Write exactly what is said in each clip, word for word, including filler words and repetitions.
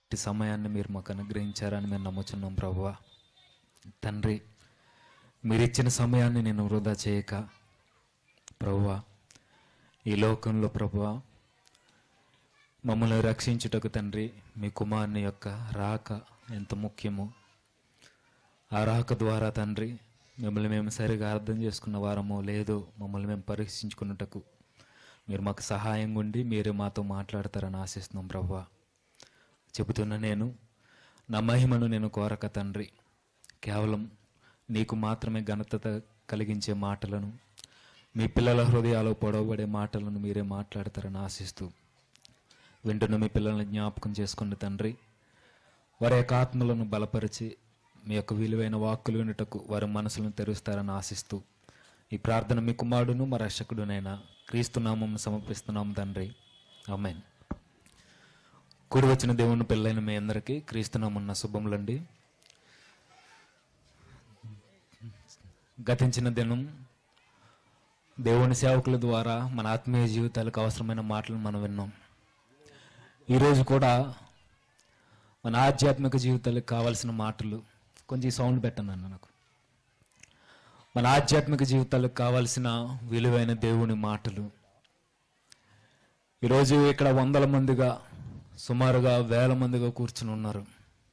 ఇట్టి సమయాన్ని మీరు మాకు అనుగ్రహించారని మేము నమ్ముచున్నాం ప్రభువా. తండ్రి, మీరు ఇచ్చిన సమయాన్ని నేను వృధా చేయక ప్రభువా, ఈ లోకంలో ప్రభువా మమ్మల్ని రక్షించుటకు తండ్రి మీ కుమారుని యొక్క రాక ఎంత ముఖ్యమో, ఆ రాక ద్వారా తండ్రి మిమ్మల్ని మేము సరిగా అర్థం చేసుకున్న వారమో లేదో మమ్మల్ని మేము పరీక్షించుకున్నటకు మీరు మాకు సహాయంగా ఉండి మీరే మాతో మాట్లాడతారని ఆశిస్తున్నాం ప్రభువా. చెబుతున్న నేను నా మహిమను నేను కోరక తండ్రి, కేవలం నీకు మాత్రమే ఘనత కలిగించే మాటలను, మీ పిల్లల హృదయాలు పొడవబడే మాటలను మీరే మాట్లాడతారని ఆశిస్తూ వింటున్న మీ పిల్లల్ని జ్ఞాపకం చేసుకున్న తండ్రి, వారి యొక్క ఆత్మలను బలపరిచి మీ యొక్క విలువైన వాక్కులు వినుటకు వారి మనసులను తెరుస్తారని ఆశిస్తూ ఈ ప్రార్థన మీ కుమారుడును మా రక్షకుడునైనా క్రీస్తు నామం సమర్పిస్తున్నాం తండ్రి, ఆమేన్. కూడి వచ్చిన దేవుని పిల్లైన మీ అందరికీ క్రీస్తు నామమున శుభములండి. గతించిన దినం దేవుని సేవకుల ద్వారా మన ఆత్మీయ జీవితాలకు అవసరమైన మాటలు మనం విన్నాం. ఈరోజు కూడా మన ఆధ్యాత్మిక జీవితాలకు కావాల్సిన మాటలు, కొంచెం సౌండ్ పెట్టండి అన్న నాకు. మన ఆధ్యాత్మిక జీవితాలకు కావాల్సిన విలువైన దేవుని మాటలు ఈరోజు ఇక్కడ వందల మందిగా, సుమారుగా వేల మందిగా కూర్చుని ఉన్నారు.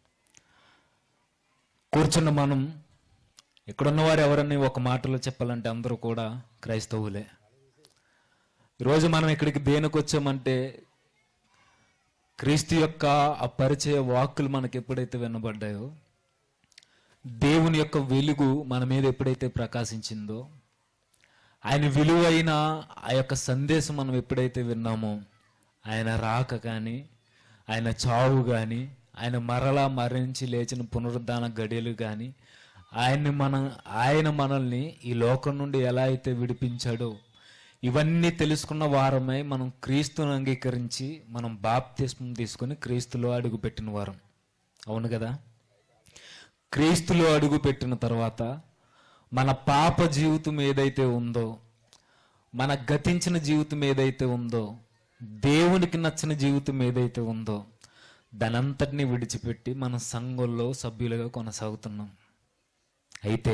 కూర్చున్న మనం, ఇక్కడున్న వారు ఎవరని ఒక మాటలో చెప్పాలంటే అందరూ కూడా క్రైస్తవులే. ఈరోజు మనం ఇక్కడికి దేనికి వచ్చామంటే, క్రీస్తు యొక్క ఆ పరిచయ వాక్కులు మనకు ఎప్పుడైతే వినబడ్డాయో, దేవుని యొక్క వెలుగు మన మీద ఎప్పుడైతే ప్రకాశించిందో, ఆయన విలువైన ఆ యొక్క సందేశం మనం ఎప్పుడైతే విన్నామో, ఆయన రాక కానీ, ఆయన చావు కానీ, ఆయన మరలా మరణించి లేచిన పునరుద్ధాన గడియలు కానీ, ఆయన్ని మన ఆయన మనల్ని ఈ లోకం నుండి ఎలా అయితే విడిపించాడో, ఇవన్నీ తెలుసుకున్న వారమై మనం క్రీస్తుని అంగీకరించి మనం బాప్తిస్మం తీసుకొని క్రీస్తులో అడుగు పెట్టిన వారం. అవును కదా? క్రీస్తులో అడుగు పెట్టిన తర్వాత మన పాప జీవితం ఏదైతే ఉందో, మన గతించిన జీవితం ఏదైతే ఉందో, దేవునికి నచ్చిన జీవితం ఏదైతే ఉందో, దానంతటినీ విడిచిపెట్టి మన సంఘంలో సభ్యులుగా కొనసాగుతున్నాం. అయితే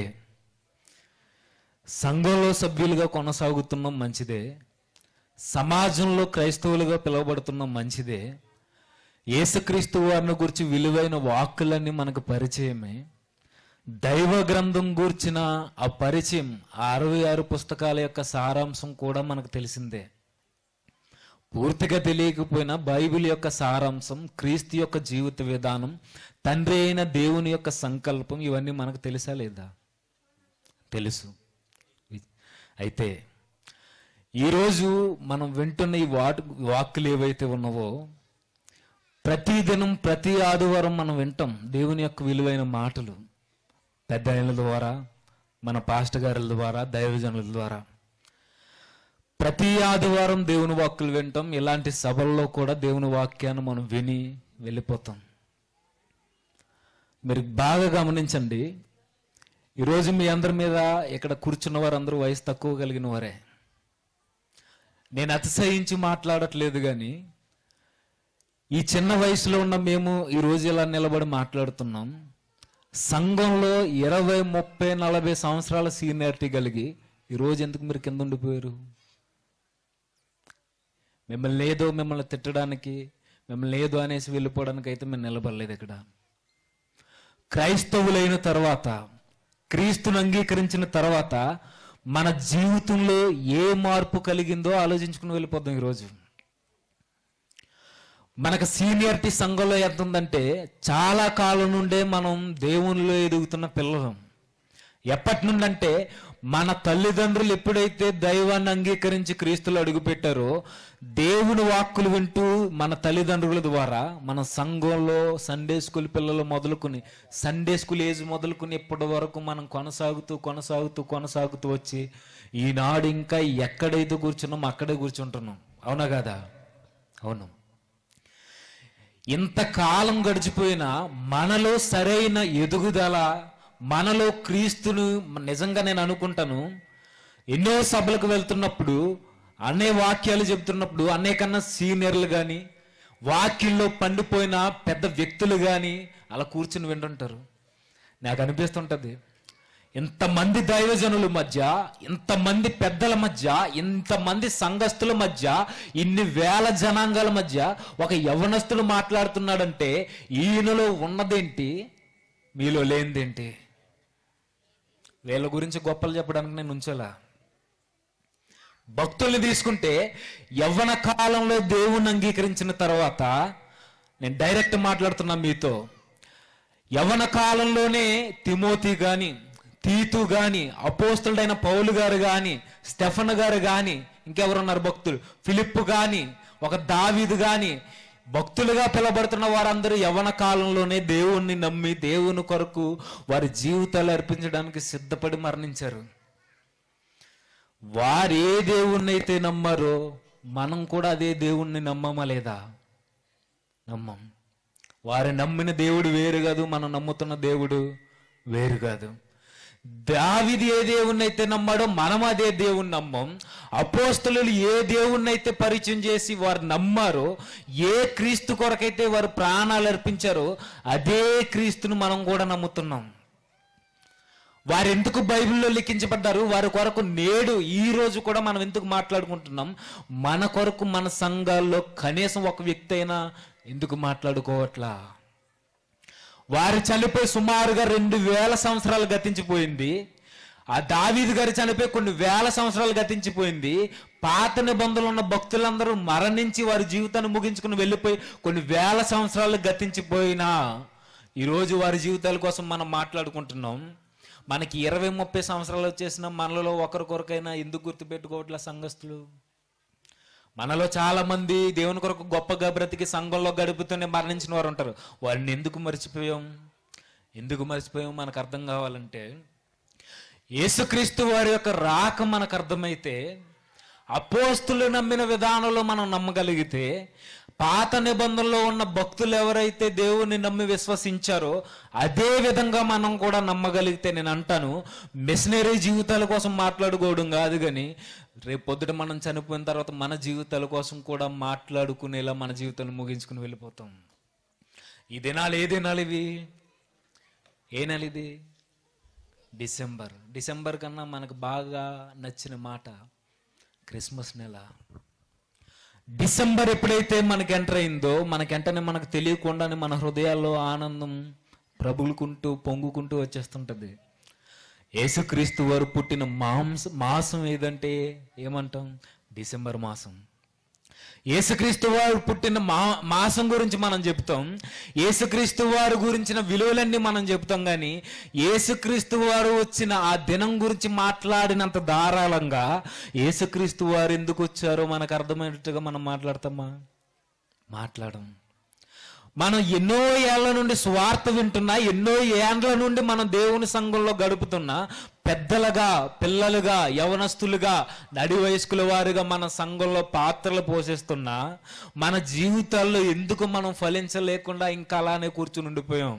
సంఘంలో సభ్యులుగా కొనసాగుతున్నాం మంచిదే, సమాజంలో క్రైస్తవులుగా పిలువబడుతున్నాం మంచిదే, యేసుక్రీస్తు వారిని గురించి విలువైన వాక్కులన్నీ మనకు పరిచయమే. దైవ గ్రంథం గూర్చిన ఆ పరిచయం, ఆ అరవై ఆరు పుస్తకాల యొక్క సారాంశం కూడా మనకు తెలిసిందే. పూర్తిగా తెలియకపోయినా బైబిల్ యొక్క సారాంశం, క్రీస్తు యొక్క జీవిత విధానం, తండ్రి అయిన దేవుని యొక్క సంకల్పం, ఇవన్నీ మనకు తెలుసా లేదా? తెలుసు. అయితే ఈరోజు మనం వింటున్న ఈ వాట్ వాక్కులు ఏవైతే ఉన్నావో, ప్రతి దినం ప్రతి ఆదివారం మనం వింటాం దేవుని యొక్క విలువైన మాటలు, పెద్ద ఆయనల ద్వారా, మన పాస్టర్ గారుల ద్వారా, దైవజనుల ద్వారా. ప్రతి ఆదివారం దేవుని వాక్కులు వింటాం. ఇలాంటి సభల్లో కూడా దేవుని వాక్యాన్ని మనం విని వెళ్ళిపోతాం. మీరు బాగా గమనించండి, ఈరోజు మీ అందరి మీద ఇక్కడ కూర్చున్న వారందరూ వయసు తక్కువ కలిగిన వారే. నేను అతిశయించి మాట్లాడట్లేదు, కానీ ఈ చిన్న వయసులో ఉన్న మేము ఈరోజు ఇలా నిలబడి మాట్లాడుతున్నాం. సంఘంలో ఇరవై ముప్పై నలభై సంవత్సరాల సీనియారిటీ కలిగి ఈరోజు ఎందుకు మీరు కింద ఉండిపోయారు? మిమ్మల్ని ఏదో మిమ్మల్ని తిట్టడానికి, మిమ్మల్ని ఏదో అనేసి వెళ్ళిపోవడానికి అయితే మేము నిలబడలేదు. ఇక్కడ క్రైస్తవులైన తర్వాత, క్రీస్తుని అంగీకరించిన తర్వాత మన జీవితంలో ఏ మార్పు కలిగిందో ఆలోచించుకుని వెళ్ళిపోద్దాం. ఈరోజు మనకు సీనియారిటీ సంఘంలో ఎంత ఉందంటే, చాలా కాలం నుండే మనం దేవునిలో ఎదుగుతున్న పిల్లలం. ఎప్పటి నుండి అంటే, మన తల్లిదండ్రులు ఎప్పుడైతే దైవాన్ని అంగీకరించి క్రీస్తులో అడుగుపెట్టారో, దేవుని వాక్కులు వింటూ మన తల్లిదండ్రుల ద్వారా మన సంఘంలో సండే స్కూల్ పిల్లలు మొదలుకొని, సండే స్కూల్ ఏజ్ మొదలుకొని ఇప్పటి వరకు మనం కొనసాగుతూ కొనసాగుతూ కొనసాగుతూ వచ్చి ఈనాడు ఇంకా ఎక్కడైతే కూర్చున్నాం అక్కడే కూర్చుంటున్నాం. అవునా కదా? అవును. ఇంతకాలం గడిచిపోయినా మనలో సరైన ఎదుగుదల, మనలో క్రీస్తును నిజంగా నేను అనుకుంటాను, ఎన్నో సభలకు వెళ్తున్నప్పుడు, అనే వాక్యాలు చెప్తున్నప్పుడు, అనే కన్నా సీనియర్లు కానీ వాక్యంలో పండిపోయిన పెద్ద వ్యక్తులు కానీ అలా కూర్చుని వింటుంటారు. నాకు అనిపిస్తుంటుంది, ఇంతమంది దైవజనుల మధ్య, ఇంతమంది పెద్దల మధ్య, ఇంతమంది సంఘస్థుల మధ్య, ఇన్ని వేల జనాంగాల మధ్య ఒక యవనస్తుడు మాట్లాడుతున్నాడంటే ఈయనలో ఉన్నదేంటి, మీలో లేనిదేంటి? వీళ్ళ గురించి గొప్పలు చెప్పడానికి నేను ఉంచలా. భక్తుల్ని తీసుకుంటే యవ్వన కాలంలో దేవుణ్ణి అంగీకరించిన తర్వాత, నేను డైరెక్ట్ మాట్లాడుతున్నా మీతో, యవ్వన కాలంలోనే తిమోతి కానీ, తీతు కానీ, అపోస్తలుడైన పౌలు గారు కానీ, స్టెఫన్ గారు కానీ, ఇంకెవరున్నారు భక్తులు, ఫిలిప్పు కానీ, ఒక దావీదు కానీ, భక్తులుగా పిలబడుతున్న వారందరూ యవ్వన కాలంలోనే దేవుణ్ణి నమ్మి దేవుని కొరకు వారి జీవితాలు అర్పించడానికి సిద్ధపడి మరణించారు. వారు ఏ దేవుణ్ణి అయితే నమ్మారో మనం కూడా అదే దేవుణ్ణి నమ్మమా లేదా? నమ్మం. వారు నమ్మిన దేవుడు వేరు కాదు, మనం నమ్ముతున్న దేవుడు వేరు కాదు. దావీదు ఏ దేవుణ్ణి అయితే నమ్మాడో మనం అదే దేవుణ్ణి నమ్మం. అపోస్తలులు ఏ దేవుణ్ణి అయితే పరిచయం చేసి వారు నమ్మారో, ఏ క్రీస్తు కొరకైతే వారు ప్రాణాలు అర్పించారో అదే క్రీస్తును మనం కూడా నమ్ముతున్నాం. వారు ఎందుకు బైబిల్లో లిఖించబడ్డారు, వారి కొరకు నేడు ఈ రోజు కూడా మనం ఎందుకు మాట్లాడుకుంటున్నాం? మన కొరకు మన సంఘాల్లో కనీసం ఒక వ్యక్తి అయినా ఎందుకు మాట్లాడుకోవట్లా? వారు చనిపోయి సుమారుగా రెండు వేల సంవత్సరాలు గతించిపోయింది. ఆ దావీదు గారు చనిపోయి కొన్ని వేల సంవత్సరాలు గతించిపోయింది. పాత నిబంధనలు ఉన్న భక్తులందరూ మరణించి వారి జీవితాన్ని ముగించుకుని వెళ్ళిపోయి కొన్ని వేల సంవత్సరాలు గతించిపోయినా ఈరోజు వారి జీవితాల కోసం మనం మాట్లాడుకుంటున్నాం. మనకి ఇరవై ముప్పై సంవత్సరాలు వచ్చేసిన మనలో ఒకరికొరకైనా ఎందుకు గుర్తుపెట్టుకోవట్లే సంఘస్థులు? మనలో చాలా మంది దేవుని కొరకు గొప్పగా బ్రతికి సంఘంలో గడుపుతూనే మరణించిన వారు ఉంటారు. వారిని ఎందుకు మర్చిపోయాం? ఎందుకు మర్చిపోయాం మనకు అర్థం కావాలంటే, యేసుక్రీస్తు వారి యొక్క రాక మనకు అర్థమైతే, అపోస్తులు నమ్మిన విధానంలో మనం నమ్మగలిగితే, పాత నిబంధనలో ఉన్న భక్తులు ఎవరైతే దేవుని నమ్మి విశ్వసించారో అదే విధంగా మనం కూడా నమ్మగలిగితే, నేను అంటాను, మిషనరీ జీవితాల కోసం మాట్లాడుకోవడం కాదు, కానీ రేపు పొద్దుట మనం చనిపోయిన తర్వాత మన జీవితాల కోసం కూడా మాట్లాడుకునేలా మన జీవితాన్ని ముగించుకుని వెళ్ళిపోతాం. ఈ దినాలు ఏ దినాలు ఇవి? ఏ నెల ఇది? డిసెంబర్. డిసెంబర్ కన్నా మనకు బాగా నచ్చిన మాట క్రిస్మస్ నెల. డిసెంబర్ ఎప్పుడైతే మనకి ఎంటర్ అయిందో, మనకి వెంటనే మనకు తెలియకుండానే మన హృదయాల్లో ఆనందం ప్రబులుకుంటూ పొంగుకుంటూ వచ్చేస్తుంటది. యేసుక్రీస్తు వారు పుట్టిన మాంస మాసం ఏదంటే ఏమంటాం? డిసెంబర్ మాసం. యేసుక్రీస్తు వారు పుట్టిన మా మాసం గురించి మనం చెప్తాం. యేసుక్రీస్తు వారు గురించిన విలువలన్నీ మనం చెప్తాం. కానీ యేసుక్రీస్తు వారు వచ్చిన ఆ దినం గురించి మాట్లాడినంత ధారాళంగా యేసుక్రీస్తు వారు ఎందుకు వచ్చారో మనకు అర్థమైనట్టుగా మనం మాట్లాడతామా? మాట్లాడం. మనం ఎన్నో ఏళ్ల నుండి స్వార్థ వింటున్నా, ఎన్నో ఏండ్ల నుండి మనం దేవుని సంఘంలో గడుపుతున్నా, పెద్దలుగా, పిల్లలుగా, యవనస్తులుగా, నడి వయస్కుల వారుగా మన సంఘంలో పాత్రలు పోషిస్తున్నా, మన జీవితాల్లో ఎందుకు మనం ఫలించలేకుండా ఇంకా అలానే కూర్చుని ఉండిపోయాం?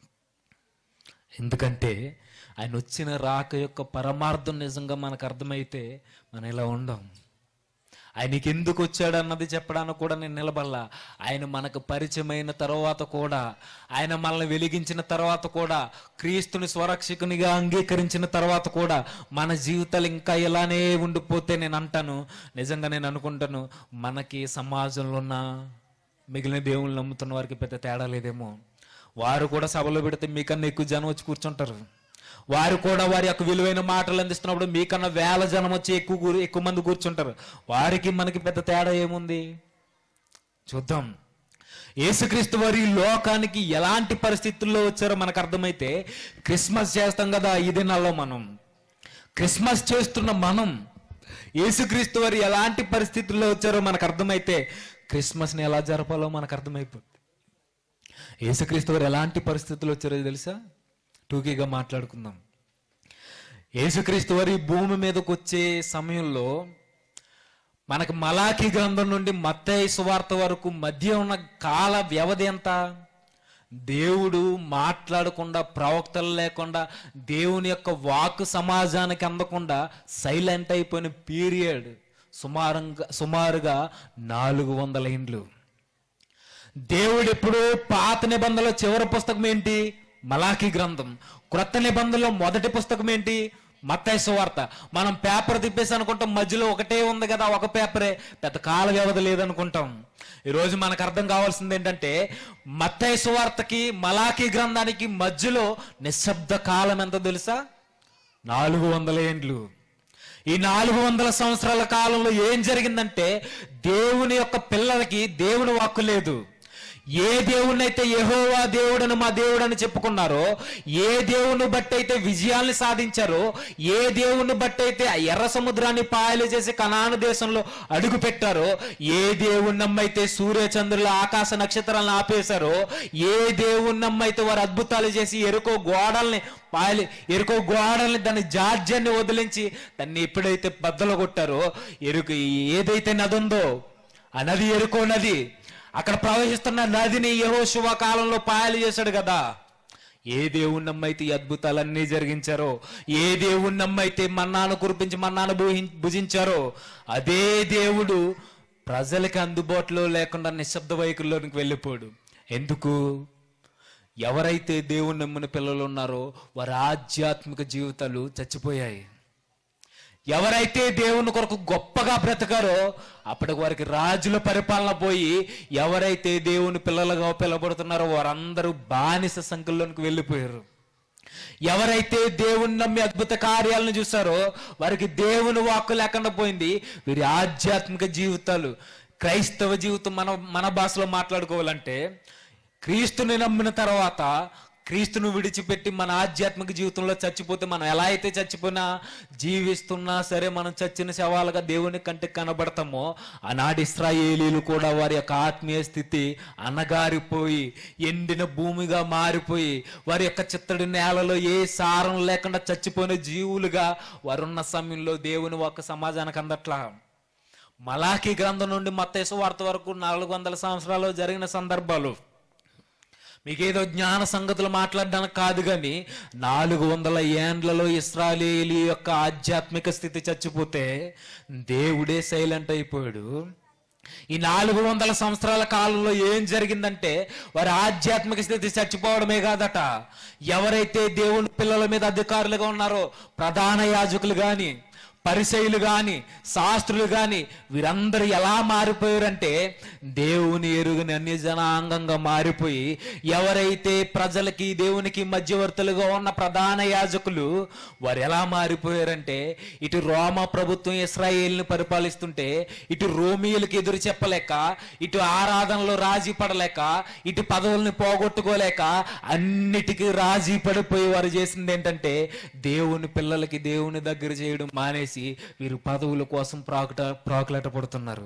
ఎందుకంటే ఆయన వచ్చిన రాక యొక్క పరమార్థం నిజంగా మనకు అర్థమైతే మనం ఇలా ఉండం. ఆయనకి ఎందుకు వచ్చాడు అన్నది చెప్పడానికి కూడా నేను నిలబడలా. ఆయన మనకు పరిచయమైన తర్వాత కూడా, ఆయన మనల్ని వెలిగించిన తర్వాత కూడా, క్రీస్తుని స్వరక్షకునిగా అంగీకరించిన తర్వాత కూడా మన జీవితాలు ఇంకా ఇలానే ఉండిపోతే నేను అంటాను, నిజంగా నేను అనుకుంటాను, మనకి సమాజంలో ఉన్న మిగిలిన దేవుళ్ళు నమ్ముతున్న వారికి పెద్ద తేడా లేదేమో. వారు కూడా సభలో పెడితే మీకన్నా ఎక్కువ జనం వచ్చి కూర్చుంటారు. వారు కూడా వారి యొక్క విలువైన మాటలు అందిస్తున్నప్పుడు మీకన్నా వేల జనం వచ్చి ఎక్కువ ఎక్కువ మంది కూర్చుంటారు. వారికి మనకి పెద్ద తేడా ఏముంది? చూద్దాం. యేసుక్రీస్తు వారు ఈ లోకానికి ఎలాంటి పరిస్థితుల్లో వచ్చారో మనకు అర్థమైతే, క్రిస్మస్ చేస్తాం కదా ఈ దినాల్లో, మనం క్రిస్మస్ చేస్తున్న మనం యేసుక్రీస్తు వారు ఎలాంటి పరిస్థితుల్లో వచ్చారో మనకు అర్థమైతే క్రిస్మస్ని ఎలా జరపాలో మనకు అర్థమైపోతుంది. యేసుక్రీస్తు వారు ఎలాంటి పరిస్థితుల్లో వచ్చారో తెలుసా? టూకీగా మాట్లాడుకుందాం. యేసుక్రీస్తు వారి భూమి మీదకి వచ్చే సమయంలో మనకు మలాఖీ గ్రంథం నుండి మత్తయి సువార్త వరకు మధ్య ఉన్న కాల వ్యవధి ఎంత? దేవుడు మాట్లాడకుండా, ప్రవక్తలు లేకుండా, దేవుని యొక్క వాక్కు సమాజానికి అందకుండా సైలెంట్ అయిపోయిన పీరియడ్ సుమారుగా సుమారుగా నాలుగు వందల ఏండ్లు. దేవుడు ఎప్పుడు పాత నిబంధనలో చివరి పుస్తకం ఏంటి? మలాకీ గ్రంథం. క్రొత్త నిబంధనలో మొదటి పుస్తకం ఏంటి? మత్తయి సువార్త. మనం పేపర్ తిప్పేసి అనుకుంటాం మధ్యలో ఒకటే ఉంది కదా, ఒక పేపరే, పెద్ద కాల వ్యవధి లేదనుకుంటాం. ఈరోజు మనకు అర్థం కావాల్సింది ఏంటంటే మత్తయి సువార్తకి మలాకీ గ్రంథానికి మధ్యలో నిశ్శబ్ద కాలం ఎంతో తెలుసా? నాలుగు వందల ఏండ్లు. ఈ నాలుగు వందల సంవత్సరాల కాలంలో ఏం జరిగిందంటే దేవుని యొక్క పిల్లలకి దేవుని వాక్కు లేదు. ఏ దేవుణ్ణి అయితే యెహోవా దేవుడని మా దేవుడని చెప్పుకున్నారో, ఏ దేవుని బట్టి అయితే విజయాల్ని సాధించారో, ఏ దేవుని బట్టి అయితే ఎర్ర సముద్రాన్ని పాయలు చేసి కనాను దేశంలో అడుగు పెట్టారో, ఏ దేవుని నమ్మైతే సూర్య చంద్రుల ఆకాశ నక్షత్రాలను ఆపేశారో, ఏ దేవుని నమ్మైతే వారు అద్భుతాలు చేసి ఎరుకో గోడల్ని పాయలు ఎరుకో గోడల్ని దాన్ని జార్జ్యాన్ని వదిలించి దాన్ని ఎప్పుడైతే బద్దలు కొట్టారో, ఎరుకు ఏదైతే నది ఉందో ఆ నది ఎరుకో నది, అక్కడ ప్రవహిస్తున్న నదిని యెహోషువ కాలంలో పాయలు చేశాడు కదా. ఏ దేవుని నమ్మైతే ఈ అద్భుతాలన్నీ జరిగించారో, ఏ దేవుని నమ్మైతే మన్నాను కురిపించి మన్నాను భుజించారో, అదే దేవుడు ప్రజలకి అందుబాటులో లేకుండా నిశ్శబ్ద వైఖరిలోనికి వెళ్ళిపోడు. ఎందుకు? ఎవరైతే దేవుని నమ్మిన పిల్లలు ఉన్నారో వారి ఆధ్యాత్మిక జీవితాలు చచ్చిపోయాయి. ఎవరైతే దేవుని కొరకు గొప్పగా బ్రతకారో అప్పటికి వారికి రాజుల పరిపాలన పోయి, ఎవరైతే దేవుని పిల్లలుగా పిలబడుతున్నారో వారందరూ బానిస సంఖ్యలోనికి వెళ్ళిపోయారు. ఎవరైతే దేవుని నమ్మి అద్భుత కార్యాలను చూసారో వారికి దేవుని వాక్కు లేకుండా పోయింది. వీరి ఆధ్యాత్మిక జీవితాలు, క్రైస్తవ జీవితం మన మన భాషలో మాట్లాడుకోవాలంటే, క్రీస్తుని నమ్మిన తర్వాత క్రీస్తును విడిచిపెట్టి మన ఆధ్యాత్మిక జీవితంలో చచ్చిపోతే మనం ఎలా అయితే చచ్చిపోయినా జీవిస్తున్నా సరే మనం చచ్చిన శవాలుగా దేవుని కంటికి కనబడతామో, ఆనాడు ఇశ్రాయేలీలు కూడా వారి యొక్క ఆత్మీయ స్థితి అనగారిపోయి ఎండిన భూమిగా మారిపోయి వారి యొక్క చిత్తడి నేలలో ఏ సారం లేకుండా చచ్చిపోయిన జీవులుగా వారున్న సమయంలో దేవుని ఒక సమాజానికి అందట్లా. మలాకీ గ్రంథం నుండి మత్తయి సువార్త వరకు నాలుగు వందల సంవత్సరాలు జరిగిన సందర్భాలు. మీకేదో జ్ఞాన సంగతులు మాట్లాడడానికి కాదు, కానీ నాలుగు వందల ఏండ్లలో ఇశ్రాయేలీ యొక్క ఆధ్యాత్మిక స్థితి చచ్చిపోతే దేవుడే సైలెంట్ అయిపోయాడు. ఈ నాలుగు వందల సంవత్సరాల కాలంలో ఏం జరిగిందంటే వారి ఆధ్యాత్మిక స్థితి చచ్చిపోవడమే కాదట, ఎవరైతే దేవుని పిల్లల మీద అధికారులుగా ఉన్నారో ప్రధాన యాజకులు గాని పరిసయ్యులు గాని శాస్త్రులు గాని వీరందరూ ఎలా మారిపోయారంటే దేవుని ఎరుగని అన్య జనాంగంగా మారిపోయి, ఎవరైతే ప్రజలకి దేవునికి మధ్యవర్తులుగా ఉన్న ప్రధాన యాజకులు వారు ఎలా మారిపోయారంటే ఇటు రోమా ప్రభుత్వం ఇశ్రాయేలుని పరిపాలిస్తుంటే ఇటు రోమియులకి ఎదురు చెప్పలేక, ఇటు ఆరాధనలో రాజీ పడలేక, ఇటు పదవుల్ని పోగొట్టుకోలేక అన్నిటికీ రాజీ పడిపోయి వారు చేసింది ఏంటంటే దేవుని పిల్లలకి దేవుని దగ్గర చేయడం మానేసి వీరు పదవుల కోసం ప్రాకుట ప్రాకులాట పడుతున్నారు.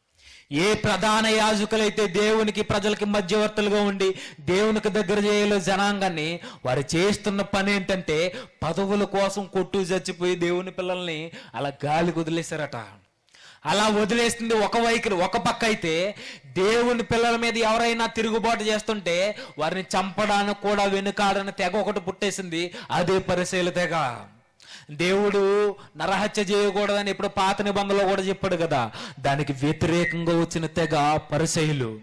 ఏ ప్రధాన యాజకులైతే దేవునికి ప్రజలకి మధ్యవర్తులుగా ఉండి దేవునికి దగ్గర చేయలే జనాంగాన్ని, వారు చేస్తున్న పని ఏంటంటే పదవుల కోసం కొట్టు చచ్చిపోయి దేవుని పిల్లల్ని అలా గాలి వదిలేశారట. అలా వదిలేస్తుంది ఒక వైఖరి. ఒక పక్క అయితే దేవుని పిల్లల మీద ఎవరైనా తిరుగుబాటు చేస్తుంటే వారిని చంపడానికి కూడా వెనుకాడని తెగ ఒకటి పుట్టేసింది, అదే పరిసయ్యుల తెగ. దేవుడు నరహత్య చేయకూడదని ఇప్పుడు పాత నిబంధనలో కూడా చెప్పాడు కదా, దానికి వ్యతిరేకంగా వచ్చిన తెగ పరిసయ్యులు.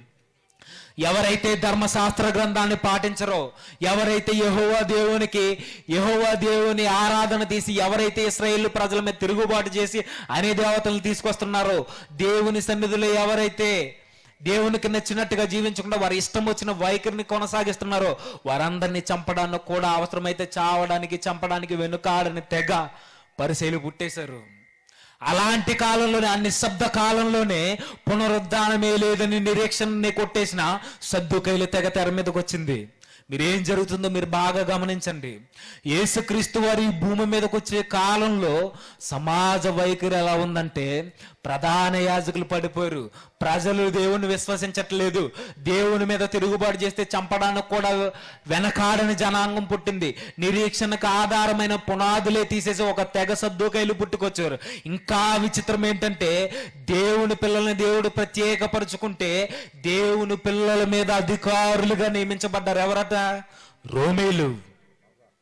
ఎవరైతే ధర్మశాస్త్ర గ్రంథాన్ని పాటించరో, ఎవరైతే యెహోవా దేవునికి యెహోవా దేవుని ఆరాధన తీసి ఎవరైతే ఇశ్రాయేలు ప్రజల మీద తిరుగుబాటు చేసి అనే దేవతలను తీసుకొస్తున్నారో, దేవుని సన్నిధిలో ఎవరైతే దేవునికి నచ్చినట్టుగా జీవించకుండా వారి ఇష్టం వచ్చిన వైఖరిని కొనసాగిస్తున్నారో వారందరినీ చంపడానికి కూడా, అవసరమైతే చావడానికి చంపడానికి వెనుకాడని తెగ పరిసయ్యులు పుట్టేశారు. అలాంటి కాలంలోనే, ఆ నిశ్శబ్ద కాలంలోనే పునరుద్ధానమే లేదని నిరీక్షణని కొట్టేసిన సద్దూకయ్యుల తెగ తెర మీదకి వచ్చింది. మీరేం జరుగుతుందో మీరు బాగా గమనించండి. యేసుక్రీస్తు వారి భూమి మీదకి వచ్చే కాలంలో సమాజ వైఖరి ఎలా ఉందంటే ప్రధాన యాజకులు పడిపోయారు, ప్రజలు దేవుని విశ్వసించట్లేదు, దేవుని మీద తిరుగుబాటు చేస్తే చంపడానికి కూడా వెనకాడని జనాంగం పుట్టింది. నిరీక్షణకు ఆధారమైన పునాదులే తీసేసి ఒక తెగ సద్దూకయ్యులు పుట్టుకొచ్చారు. ఇంకా విచిత్రం ఏంటంటే దేవుని పిల్లల్ని దేవుడు ప్రత్యేకపరుచుకుంటే దేవుని పిల్లల మీద అధికారులుగా నియమించబడ్డారు. ఎవరట? రోమీయులు.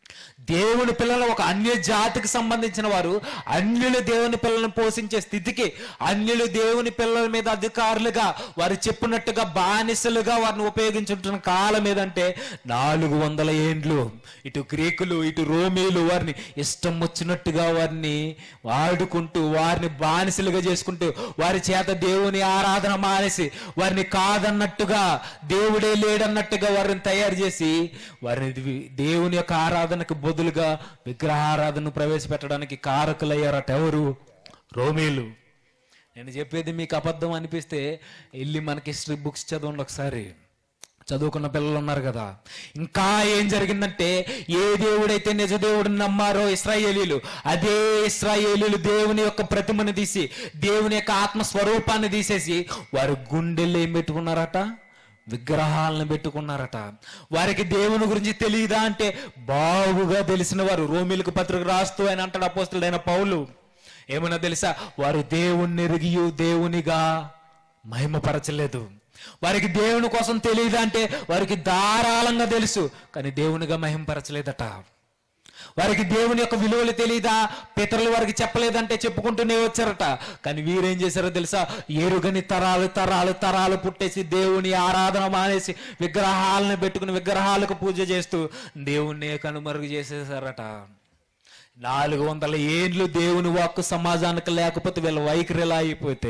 దేవుని పిల్లలు ఒక అన్య జాతికి సంబంధించిన వారు అన్యులు దేవుని పిల్లలను పోషించే స్థితికి, అన్యులు దేవుని పిల్లల మీద అధికారులుగా వారు చెప్పినట్టుగా బానిసలుగా వారిని ఉపయోగించుంటున్న కాలం ఏదంటే నాలుగు వందల ఏండ్లు. ఇటు గ్రీకులు ఇటు రోమీలు వారిని ఇష్టం వచ్చినట్టుగా వారిని వాడుకుంటూ వారిని బానిసలుగా చేసుకుంటూ వారి చేత దేవుని ఆరాధన మానేసి వారిని కాదన్నట్టుగా, దేవుడే లేడన్నట్టుగా వారిని తయారు చేసి వారిని దేవుని యొక్క ఆరాధనకు బదులుగా విగ్రహారాధనను ప్రవేశపెట్టడానికి కారకులయ్యారట. ఎవరు? రోమీలు. నేను చెప్పేది మీకు అబద్ధం అనిపిస్తే వెళ్ళి మనకి హిస్టరీ బుక్స్ చదవండి ఒకసారి. చదువుకున్న పిల్లలు ఉన్నారు కదా. ఇంకా ఏం జరిగిందంటే, ఏ దేవుడైతే నిజ దేవుడిని నమ్మారో ఇశ్రాయేలీలు, అదే ఇశ్రాయేలీలు దేవుని యొక్క ప్రతిమను తీసి దేవుని యొక్క ఆత్మస్వరూపాన్ని తీసేసి వారు గుండెల్లో ఏం పెట్టుకున్నారట? విగ్రహాలను పెట్టుకున్నారట. వారికి దేవుని గురించి తెలియదా అంటే బాగుగా తెలిసిన వారు. రోమీలకు పత్రిక రాస్తూ ఆయన అంటాడు అపోస్తలుడైన పౌలు, ఏమన్నా తెలుసా? వారు దేవుణ్ణి ఎరిగి దేవునిగా మహిమపరచలేదు. వారికి దేవుని కోసం తెలియదా అంటే వారికి ధారాళంగా తెలుసు, కానీ దేవునిగా మహిమపరచలేదట. వారికి దేవుని యొక్క విలువలు తెలియదా? పితరులు వారికి చెప్పలేదంటే చెప్పుకుంటూనే వచ్చారట. కానీ వీరేం చేశారో తెలుసా? ఎరుగని తరాలు తరాలు తరాలు పుట్టేసి దేవుని ఆరాధన మానేసి విగ్రహాలను పెట్టుకుని విగ్రహాలకు పూజ చేస్తూ దేవుణ్ణి కనుమరుగు చేసేసారట. నాలుగు వందల ఏండ్లు దేవుని వాక్కు సమాజానికి లేకపోతే వీళ్ళ వైఖరి ఎలా అయిపోతే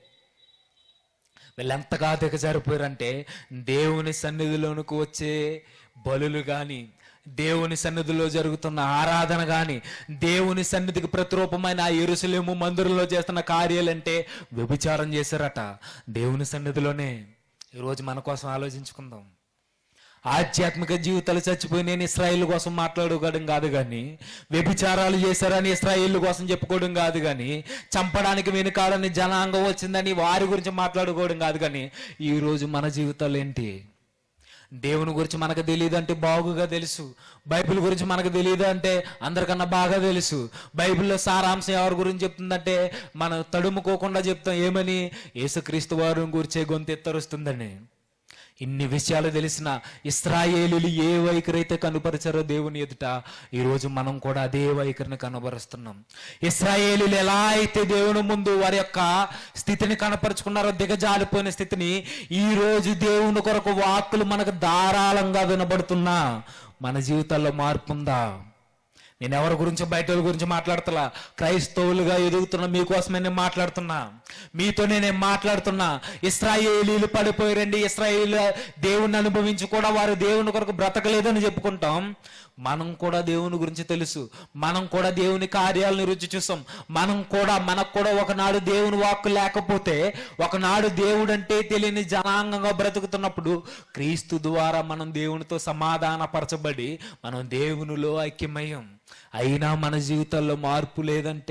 వీళ్ళు ఎంతగా దిగజారిపోయారంటే, దేవుని సన్నిధిలోనికి వచ్చే బలులు కానీ, దేవుని సన్నిధిలో జరుగుతున్న ఆరాధన కానీ, దేవుని సన్నిధికి ప్రతిరూపమైన ఆ యెరూషలేము మందిరంలో చేస్తున్న కార్యాలంటే వ్యభిచారం చేశారట దేవుని సన్నిధిలోనే. ఈరోజు మన కోసం ఆలోచించుకుందాం. ఆధ్యాత్మిక జీవితాలు చచ్చిపోయి నేను ఇశ్రాయేల్ కోసం మాట్లాడుకోవడం కాదు కానీ, వ్యభిచారాలు చేశారని ఇశ్రాయేల్ కోసం చెప్పుకోవడం కాదు కానీ, చంపడానికి వెనుకాడని జనాంగం వచ్చిందని వారి గురించి మాట్లాడుకోవడం కాదు కానీ, ఈరోజు మన జీవితాలు ఏంటి? దేవుని గురించి మనకు తెలియదు అంటే బాగుగా తెలుసు. బైబిల్ గురించి మనకు తెలియదు అంటే అందరికన్నా బాగా తెలుసు. బైబిల్లో సారాంశం ఎవరి గురించి చెప్తుందంటే మనం తడుముకోకుండా చెప్తాం. ఏమని? యేసుక్రీస్తు వారిని గురించే గొంతు ఎత్తరుస్తుందని. ఇన్ని విషయాలు తెలిసిన ఇశ్రాయేలీయులు ఏ వైఖరి అయితే కనుపరిచారో దేవుని ఎదుట, ఈరోజు మనం కూడా అదే వైఖరిని కనబరుస్తున్నాం. ఇశ్రాయేలీయులు ఎలా అయితే దేవుని ముందు వారి యొక్క స్థితిని కనపరుచుకున్నారో, దిగజారిపోయిన స్థితిని, ఈ రోజు దేవుని కొరకు వాక్కులు మనకు ధారాళంగా వినబడుతున్నా మన జీవితాల్లో మార్పు ఉందా? నేను ఎవరి గురించి బయట గురించి మాట్లాడుతున్నా, క్రైస్తవులుగా ఎదుగుతున్న మీకోసమే నేను మాట్లాడుతున్నా, మీతోనే నేను మాట్లాడుతున్నా. ఇశ్రాయేలీలు పడిపోయారండి, ఇశ్రాయేలు దేవుణ్ణి అనుభవించి కూడా వారు దేవుని కొరకు బ్రతకలేదని చెప్పుకుంటాం. మనం కూడా దేవుని గురించి తెలుసు, మనం కూడా దేవుని కార్యాలను రుచి చూసాం. మనం కూడా మనకు కూడా ఒకనాడు దేవుని వాక్కు లేకపోతే, ఒకనాడు దేవుడు అంటే తెలియని జనాంగంగా బ్రతుకుతున్నప్పుడు క్రీస్తు ద్వారా మనం దేవునితో సమాధానపరచబడి మనం దేవునిలో ఐక్యమయ్యాం. అయినా మన జీవితాల్లో మార్పు లేదంటే,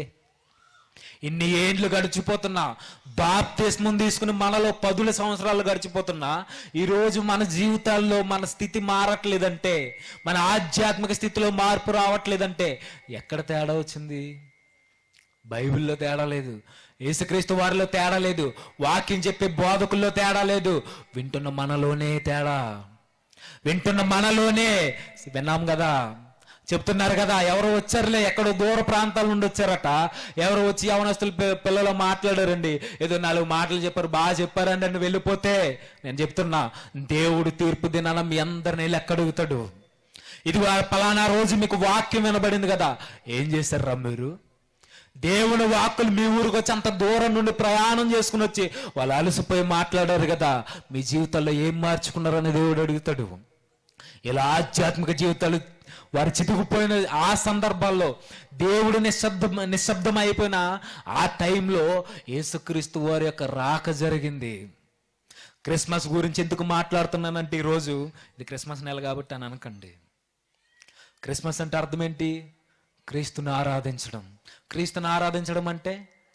ఇన్ని ఏండ్లు గడిచిపోతున్నా, బాప్తిస్మం తీసుకుని మనలో పదుల సంవత్సరాలు గడిచిపోతున్నా, ఈరోజు మన జీవితాల్లో మన స్థితి మారట్లేదంటే, మన ఆధ్యాత్మిక స్థితిలో మార్పు రావట్లేదంటే ఎక్కడ తేడా వచ్చింది? బైబిల్లో తేడా లేదు, యేసుక్రీస్తు వారిలో తేడా లేదు, వాక్యం చెప్పే బోధకుల్లో తేడా లేదు, వింటున్న మనలోనే తేడా. వింటున్న మనలోనే. విన్నాం కదా, చెప్తున్నారు కదా, ఎవరు వచ్చారులే, ఎక్కడో దూర ప్రాంతాల నుండి వచ్చారట, ఎవరు వచ్చి యవనస్తులు పిల్లలు మాట్లాడారండి, ఏదో నాలుగు మాటలు చెప్పారు, బాగా చెప్పారండి అని వెళ్ళిపోతే, నేను చెప్తున్నా, దేవుడు తీర్పు దినాన మీ అందరిని లెక్కడుగుతాడు. ఇది పలానా రోజు మీకు వాక్యం వినబడింది కదా, ఏం చేశారు మీరు? దేవుని వాక్కులు మీ ఊరికి వచ్చి అంత దూరం నుండి ప్రయాణం చేసుకుని వచ్చి వాళ్ళు అలసిపోయి మాట్లాడారు కదా, మీ జీవితాల్లో ఏం మార్చుకున్నారని దేవుడు అడుగుతాడు. ఇలా ఆధ్యాత్మిక జీవితాలు వారు చితికిపోయిన ఆ సందర్భాల్లో, దేవుడు నిశ్శబ్దం నిశ్శబ్దం అయిపోయిన ఆ టైంలో యేసుక్రీస్తు వారి యొక్క రాక జరిగింది. క్రిస్మస్ గురించి ఎందుకు మాట్లాడుతున్నానంటే, ఈరోజు ఇది క్రిస్మస్ నెల కాబట్టి అని అనకండి. క్రిస్మస్ అంటే అర్థం ఏంటి? క్రీస్తుని ఆరాధించడం. క్రీస్తుని ఆరాధించడం అంటే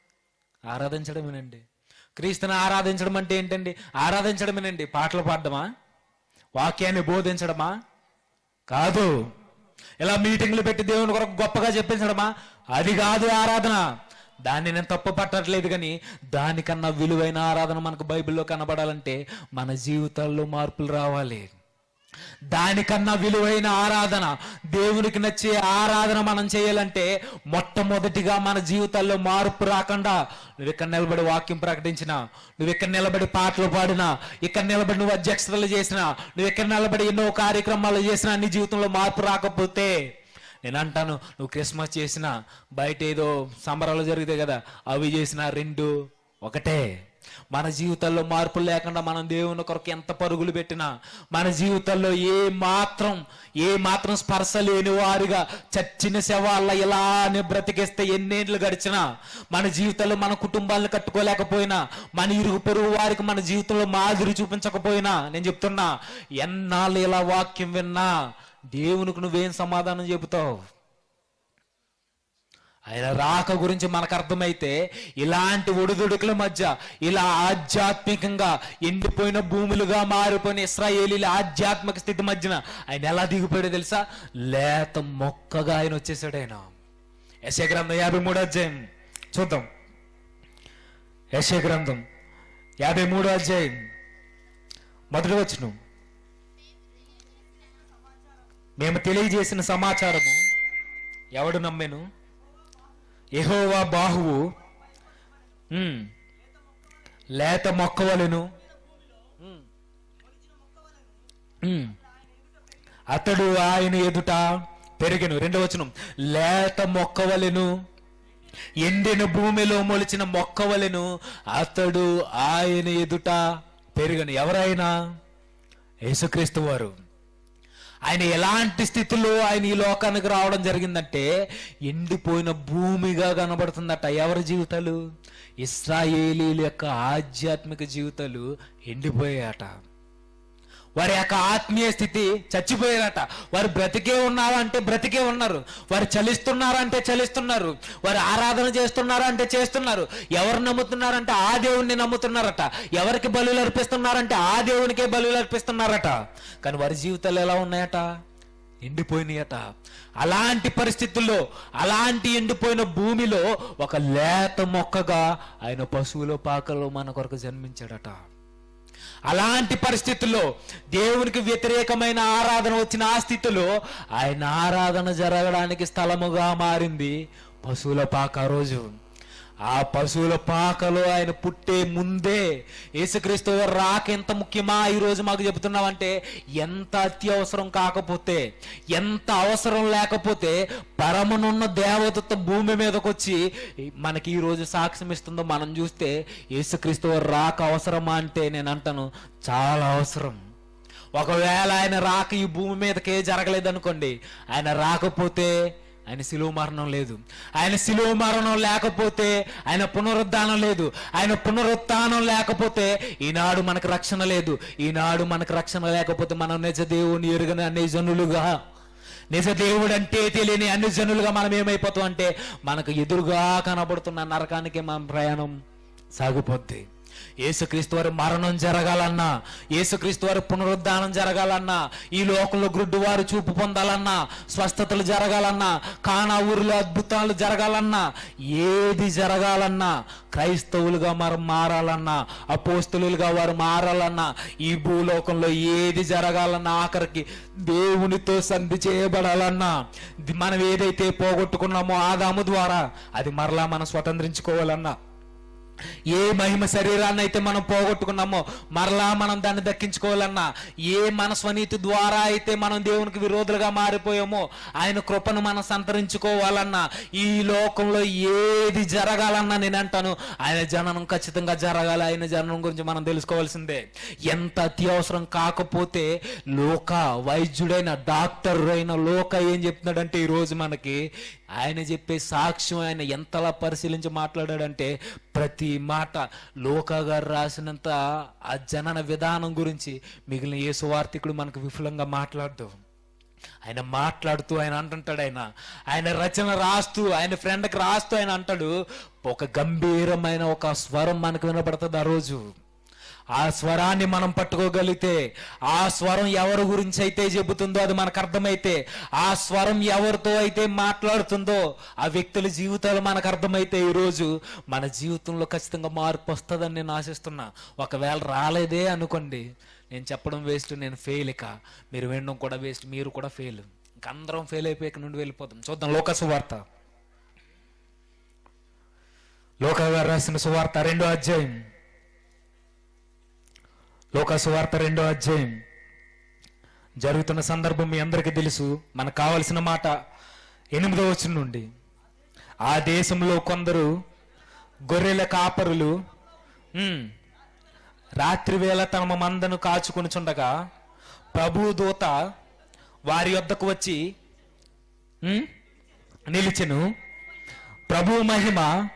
ఆరాధించడమేనండి. క్రీస్తుని ఆరాధించడం అంటే ఏంటండి? ఆరాధించడమేనండి. పాటలు పాడడమా? వాక్యాన్ని బోధించడమా? కాదు. ఇలా మీటింగ్లు పెట్టి దేవుని కొరకు గొప్పగా చెప్పించడమా? అది కాదు ఆరాధన. దాన్ని నేను తప్పు పట్టట్లేదు, కానీ దానికన్నా విలువైన ఆరాధన మనకు బైబిల్లో కనబడాలంటే మన జీవితాల్లో మార్పులు రావాలి. దానికన్నా విలువైన ఆరాధన, దేవునికి నచ్చే ఆరాధన మనం చేయాలంటే మొట్టమొదటిగా మన జీవితాల్లో మార్పు రాకుండా, నువ్వు ఇక్కడ నిలబడి వాక్యం ప్రకటించినా, నువ్వు ఇక్కడ నిలబడి పాటలు పాడినా, ఇక్కడ నిలబడి నువ్వు అధ్యక్షతలు చేసినా, నువ్వు ఇక్కడ నిలబడి ఎన్నో కార్యక్రమాలు చేసినా, నీ జీవితంలో మార్పు రాకపోతే, నేను అంటాను, నువ్వు క్రిస్మస్ చేసినా, బయట ఏదో సంబరాలు జరుగుతాయి కదా, అవి చేసినా రెండు ఒకటే. మన జీవితాల్లో మార్పులు లేకుండా మనం దేవుని కొరకు ఎంత పరుగులు పెట్టినా, మన జీవితాల్లో ఏ మాత్రం ఏ మాత్రం స్పర్శ లేని వారిగా చచ్చిన శవాళ్ళ ఇలానే బ్రతికేస్తే ఎన్నేళ్ళు గడిచినా, మన జీవితంలో మన కుటుంబాలను కట్టుకోలేకపోయినా, మన ఇరుగు పొరుగు వారికి మన జీవితంలో మాదిరి చూపించకపోయినా, నేను చెప్తున్నా, ఎన్నాళ్ళు ఇలా వాక్యం విన్నా దేవునికి నువ్వేం సమాధానం చెబుతావు? ఆయన రాక గురించి మనకు అర్థమైతే, ఇలాంటి ఒడిదుడుకుల మధ్య, ఇలా ఆధ్యాత్మికంగా ఎండిపోయిన భూములుగా మారిపోయిన ఇశ్రాయేలీల ఆధ్యాత్మిక స్థితి మధ్యన ఆయన ఎలా దిగిపోయాడో తెలుసా? లేత మొక్కగా ఆయన వచ్చేసాడు. ఆయన యెషయా గ్రంథం యాభై మూడో అధ్యాయం చూద్దాం. యెషయా గ్రంథం యాభై మూడో అధ్యాయం మొదటి వచనం. మేము తెలియజేసిన సమాచారము ఎవడు నమ్మెను? యెహోవా బాహువు లేత మొక్కవలెను, అతడు ఆయన ఎదుట పెరిగెను. రెండవ వచనం, లేత మొక్కవలెను, ఎండిన భూమిలో మొలిచిన మొక్కవలెను, అతడు ఆయన ఎదుట పెరిగెను. ఎవరైనా? యేసుక్రీస్తు వారు. ఆయన ఎలాంటి స్థితిలో ఆయన ఈ లోకానికి రావడం జరిగిందంటే, ఎండిపోయిన భూమిగా కనబడుతుందట. ఎవరి జీవితాలు? ఇశ్రాయేలీల యొక్క ఆధ్యాత్మిక జీవితాలు ఎండిపోయాయట. వారి యొక్క ఆత్మీయ స్థితి చచ్చిపోయారట. వారు బ్రతికే ఉన్నారంటే బ్రతికే ఉన్నారు, వారు చలిస్తున్నారంటే చలిస్తున్నారు, వారు ఆరాధన చేస్తున్నారంటే చేస్తున్నారు. ఎవరు నమ్ముతున్నారంటే ఆ దేవుణ్ణి నమ్ముతున్నారట. ఎవరికి బలులు అర్పిస్తున్నారంటే ఆ దేవునికే బలులు అర్పిస్తున్నారట. కానీ వారి జీవితాలు ఎలా ఉన్నాయట? ఎండిపోయినాయట. అలాంటి పరిస్థితుల్లో, అలాంటి ఎండిపోయిన భూమిలో ఒక లేత మొక్కగా ఆయన పశువుల పాకలో మన కొరకు జన్మించాడట. అలాంటి పరిస్థితుల్లో, దేవునికి వ్యతిరేకమైన ఆరాధన వచ్చిన ఆ స్థితిలో ఆయన ఆరాధన జరగడానికి స్థలముగా మారింది పశువుల పాక. రోజు ఆ పశువుల పాకలో ఆయన పుట్టే ముందే యేసుక్రీస్తు రాక ఎంత ముఖ్యమా ఈరోజు మాకు చెబుతున్నామంటే, ఎంత అత్యవసరం కాకపోతే, ఎంత అవసరం లేకపోతే పరమనున్న దేవదూత భూమి మీదకి వచ్చి మనకి ఈరోజు సాక్ష్యం ఇస్తుందో మనం చూస్తే, యేసుక్రీస్తు రాక అవసరమా అంటే నేను అంటాను, చాలా అవసరం. ఒకవేళ ఆయన రాక ఈ భూమి మీదకే జరగలేదనుకోండి, ఆయన రాకపోతే ఆయన శిలువ మరణం లేదు. ఆయన శిలువ మరణం లేకపోతే ఆయన పునరుద్ధానం లేదు. ఆయన పునరుత్థానం లేకపోతే ఈనాడు మనకు రక్షణ లేదు. ఈనాడు మనకు రక్షణ లేకపోతే మనం నిజ దేవుని ఎరుగని అన్ని జనులుగా, నిజ దేవుడు అంటే తెలియని అన్ని జనులుగా మనం ఏమైపోతాం అంటే, మనకు ఎదురుగా కనబడుతున్న నరకానికి మన ప్రయాణం సాగిపోద్ది. యేసుక్రీస్తు వారి మరణం జరగాలన్నా, యేసుక్రీస్తు వారి పునరుద్ధానం జరగాలన్నా, ఈ లోకంలో గ్రుడ్డు వారు చూపు పొందాలన్నా, స్వస్థతలు జరగాలన్నా, కానా ఊరిలో అద్భుతాలు జరగాలన్నా, ఏది జరగాలన్నా, క్రైస్తవులుగా మనం మారాలన్నా, అపోస్తలులుగా వారు మారాలన్నా, ఈ భూలోకంలో ఏది జరగాలన్నా, ఆఖరికి దేవునితో సంధి చేయబడాలన్నా, మనం ఏదైతే పోగొట్టుకున్నామో ఆదాము ద్వారా అది మరలా మనం స్వతంత్రించుకోవాలన్నా, ఏ మహిమ శరీరాన్ని అయితే మనం పోగొట్టుకున్నామో మరలా మనం దాన్ని దక్కించుకోవాలన్నా, ఏ మన స్వనీతి ద్వారా అయితే మనం దేవునికి విరోధులుగా మారిపోయామో ఆయన కృపను మనం సంతరించుకోవాలన్నా, ఈ లోకంలో ఏది జరగాలన్నా నేను అంటాను, ఆయన జననం ఖచ్చితంగా జరగాలి. ఆయన జననం గురించి మనం తెలుసుకోవాల్సిందే. ఎంత అత్యవసరం కాకపోతే లోక వైద్యుడైన డాక్టర్ అయిన లోక ఏం చెప్తున్నాడంటే, ఈరోజు మనకి ఆయన చెప్పే సాక్ష్యం ఆయన ఎంతలా పరిశీలించి మాట్లాడాడంటే, ప్రతి మాట లోకా గారు రాసినంత ఆ జనన విధానం గురించి మిగిలిన ఏ సువార్తికుడు మనకు విఫలంగా మాట్లాడదు. ఆయన మాట్లాడుతూ ఆయన అంటుంటాడు, ఆయన ఆయన రచన రాస్తూ, ఆయన ఫ్రెండ్కి రాస్తూ ఆయన అంటాడు, ఒక గంభీరమైన ఒక స్వరం మనకు వినపడుతుంది ఆ రోజు. ఆ స్వరాన్ని మనం పట్టుకోగలిగితే, ఆ స్వరం ఎవరి గురించి అయితే చెబుతుందో అది మనకు అర్థమైతే, ఆ స్వరం ఎవరితో అయితే మాట్లాడుతుందో ఆ వ్యక్తుల జీవితాలు మనకు అర్థమైతే, ఈరోజు మన జీవితంలో ఖచ్చితంగా మార్పు వస్తుందని నేను ఆశిస్తున్నా. ఒకవేళ రాలేదే అనుకోండి, నేను చెప్పడం వేస్ట్, నేను ఫెయిల్, ఇక మీరు వినడం కూడా వేస్ట్, మీరు కూడా ఫెయిల్, ఇంక అందరం ఫెయిల్ అయిపోయి ఇక్కడ నుండి వెళ్ళిపోతాం. చూద్దాం లోకా సువార్త, లోకా గారు రాసిన సువార్త రెండో అధ్యాయం, లోకా సువార్త రెండో అధ్యాయం. జరుగుతున్న సందర్భం మీ అందరికీ తెలుసు. మనకు కావలసిన మాట ఎనిమిదో వచనం నుండి. ఆ దేశంలో కొందరు గొర్రెల కాపరులు రాత్రి వేళ తమ మందను కాచుకొనుచుండగా ప్రభు దూత వారి యొద్దకు వచ్చి నిలిచెను. ప్రభు మహిమ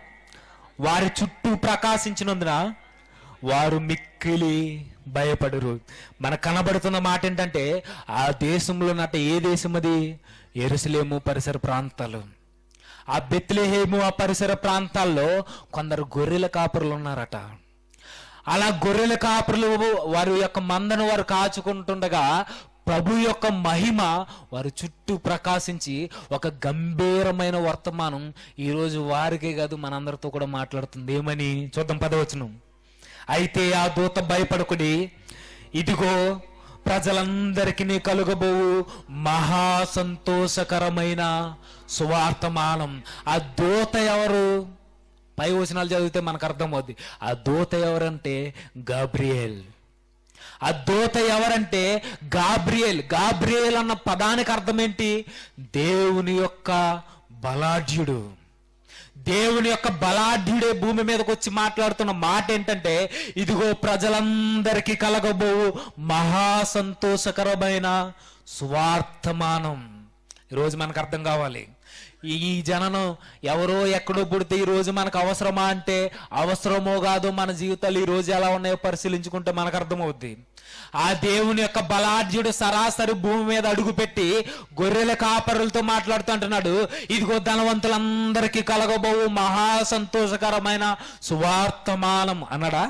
వారి చుట్టూ ప్రకాశించినందున వారు మిక్కిలి భయపడరు. మనకు కనబడుతున్న మాట ఏంటంటే ఆ దేశంలో నట ఏ దేశం అది? యెరూషలేము పరిసర ప్రాంతాలు. ఆ బెత్లెహేము ఆ పరిసర ప్రాంతాల్లో కొందరు గొర్రెల కాపరులు ఉన్నారట. అలా గొర్రెల కాపరులు వారి యొక్క మందను వారు కాచుకుంటుండగా ప్రభు యొక్క మహిమ వారి చుట్టూ ప్రకాశించి ఒక గంభీరమైన వర్తమానం ఈరోజు వారికే కాదు మనందరితో కూడా మాట్లాడుతుంది. ఏమని చూద్దాం పదవచనం. అయితే ఆ దూత భయపడకుడి, ఇదిగో ప్రజలందరికీ కలుగబోవు మహా సంతోషకరమైన సువార్తమానం. ఆ దూత ఎవరు? పై వచనాలు చదివితే మనకు అర్థమవుద్ది. ఆ దూత ఎవరంటే గాబ్రియేల్. ఆ దూత ఎవరంటే గాబ్రియేల్. గాబ్రియేల్ అన్న పదానికి అర్థం ఏంటి? దేవుని యొక్క బలాఢ్యుడు. దేవుని యొక్క బలాఢ్యుడే భూమి మీదకి వచ్చి మాట్లాడుతున్న మాట ఏంటంటే ఇదిగో ప్రజలందరికీ కలగబోవు మహా సంతోషకరమైన సువార్తమానం. ఈరోజు మనకు అర్థం కావాలి. ఈ జననం ఎవరో ఎక్కడో పుడితే ఈ రోజు మనకు అవసరమా అంటే అవసరమో కాదో మన జీవితాలు ఈ రోజు ఎలా ఉన్నాయో పరిశీలించుకుంటే మనకు అర్థమవుద్ది. ఆ దేవుని యొక్క బలాఢ్యుడు సరాసరి భూమి మీద అడుగుపెట్టి గొర్రెల కాపరులతో మాట్లాడుతూ అంటున్నాడు, ఇదిగో ధనవంతులందరికీ కలగబోవు మహా సంతోషకరమైన సువార్తమానం అన్నాడా?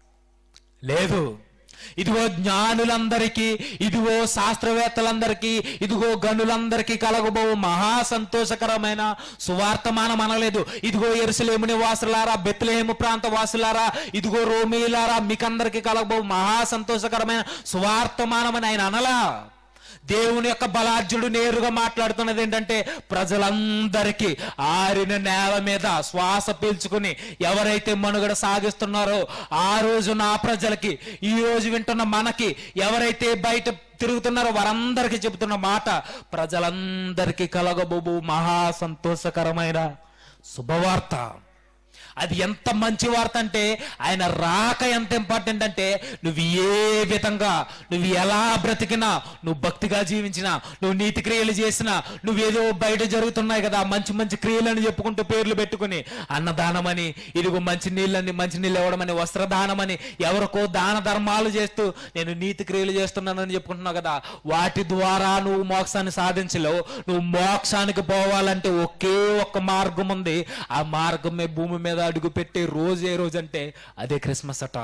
లేదు. ఇదిగో జ్ఞానులందరికీ, ఇదిగో శాస్త్రవేత్తలందరికీ, ఇదిగో గనులందరికీ కలగబోవు మహా సంతోషకరమైన సువార్తమానం అనలేదు. ఇదిగో యెరూషలేము నివాసులారా, బెత్లెహేము ప్రాంత వాసులారా, ఇదిగో రోమీయులారా, మీకందరికీ కలగబోవు మహా సంతోషకరమైన సువార్తమానం అని ఆయన అనలా. దేవుని యొక్క బలాఢ్యుడు నేరుగా మాట్లాడుతున్నది ఏంటంటే ప్రజలందరికీ ఆరిన నేల మీద శ్వాస పీల్చుకుని ఎవరైతే మనుగడ సాగిస్తున్నారో ఆ రోజు నా ప్రజలకి, ఈ రోజు వింటున్న మనకి, ఎవరైతే బయట తిరుగుతున్నారో వారందరికీ చెబుతున్న మాట ప్రజలందరికీ కలగబోబు మహా సంతోషకరమైన శుభవార్త. అది ఎంత మంచి వార్త అంటే ఆయన రాక ఎంత ఇంపార్టెంట్ అంటే నువ్వు ఏ విధంగా, నువ్వు ఎలా బ్రతికినా, నువ్వు భక్తిగా జీవించినా, నువ్వు నీతి క్రియలు చేసినా, నువ్వేదో బయట జరుగుతున్నాయి కదా మంచి మంచి క్రియలని చెప్పుకుంటూ పేర్లు పెట్టుకుని అన్నదానమని, ఇదిగో మంచి నీళ్ళని మంచి నీళ్ళు ఇవ్వడమని, వస్త్రదానమని, ఎవరికో దాన ధర్మాలు చేస్తూ నేను నీతి క్రియలు చేస్తున్నానని చెప్పుకుంటున్నావు కదా, వాటి ద్వారా నువ్వు మోక్షాన్ని సాధించలేవు. నువ్వు మోక్షానికి పోవాలంటే ఒకే ఒక్క మార్గం ఉంది. ఆ మార్గమే భూమి మీద అడుగు పెట్టే రోజు ఏ రోజు అంటే అదే క్రిస్మస్ అట.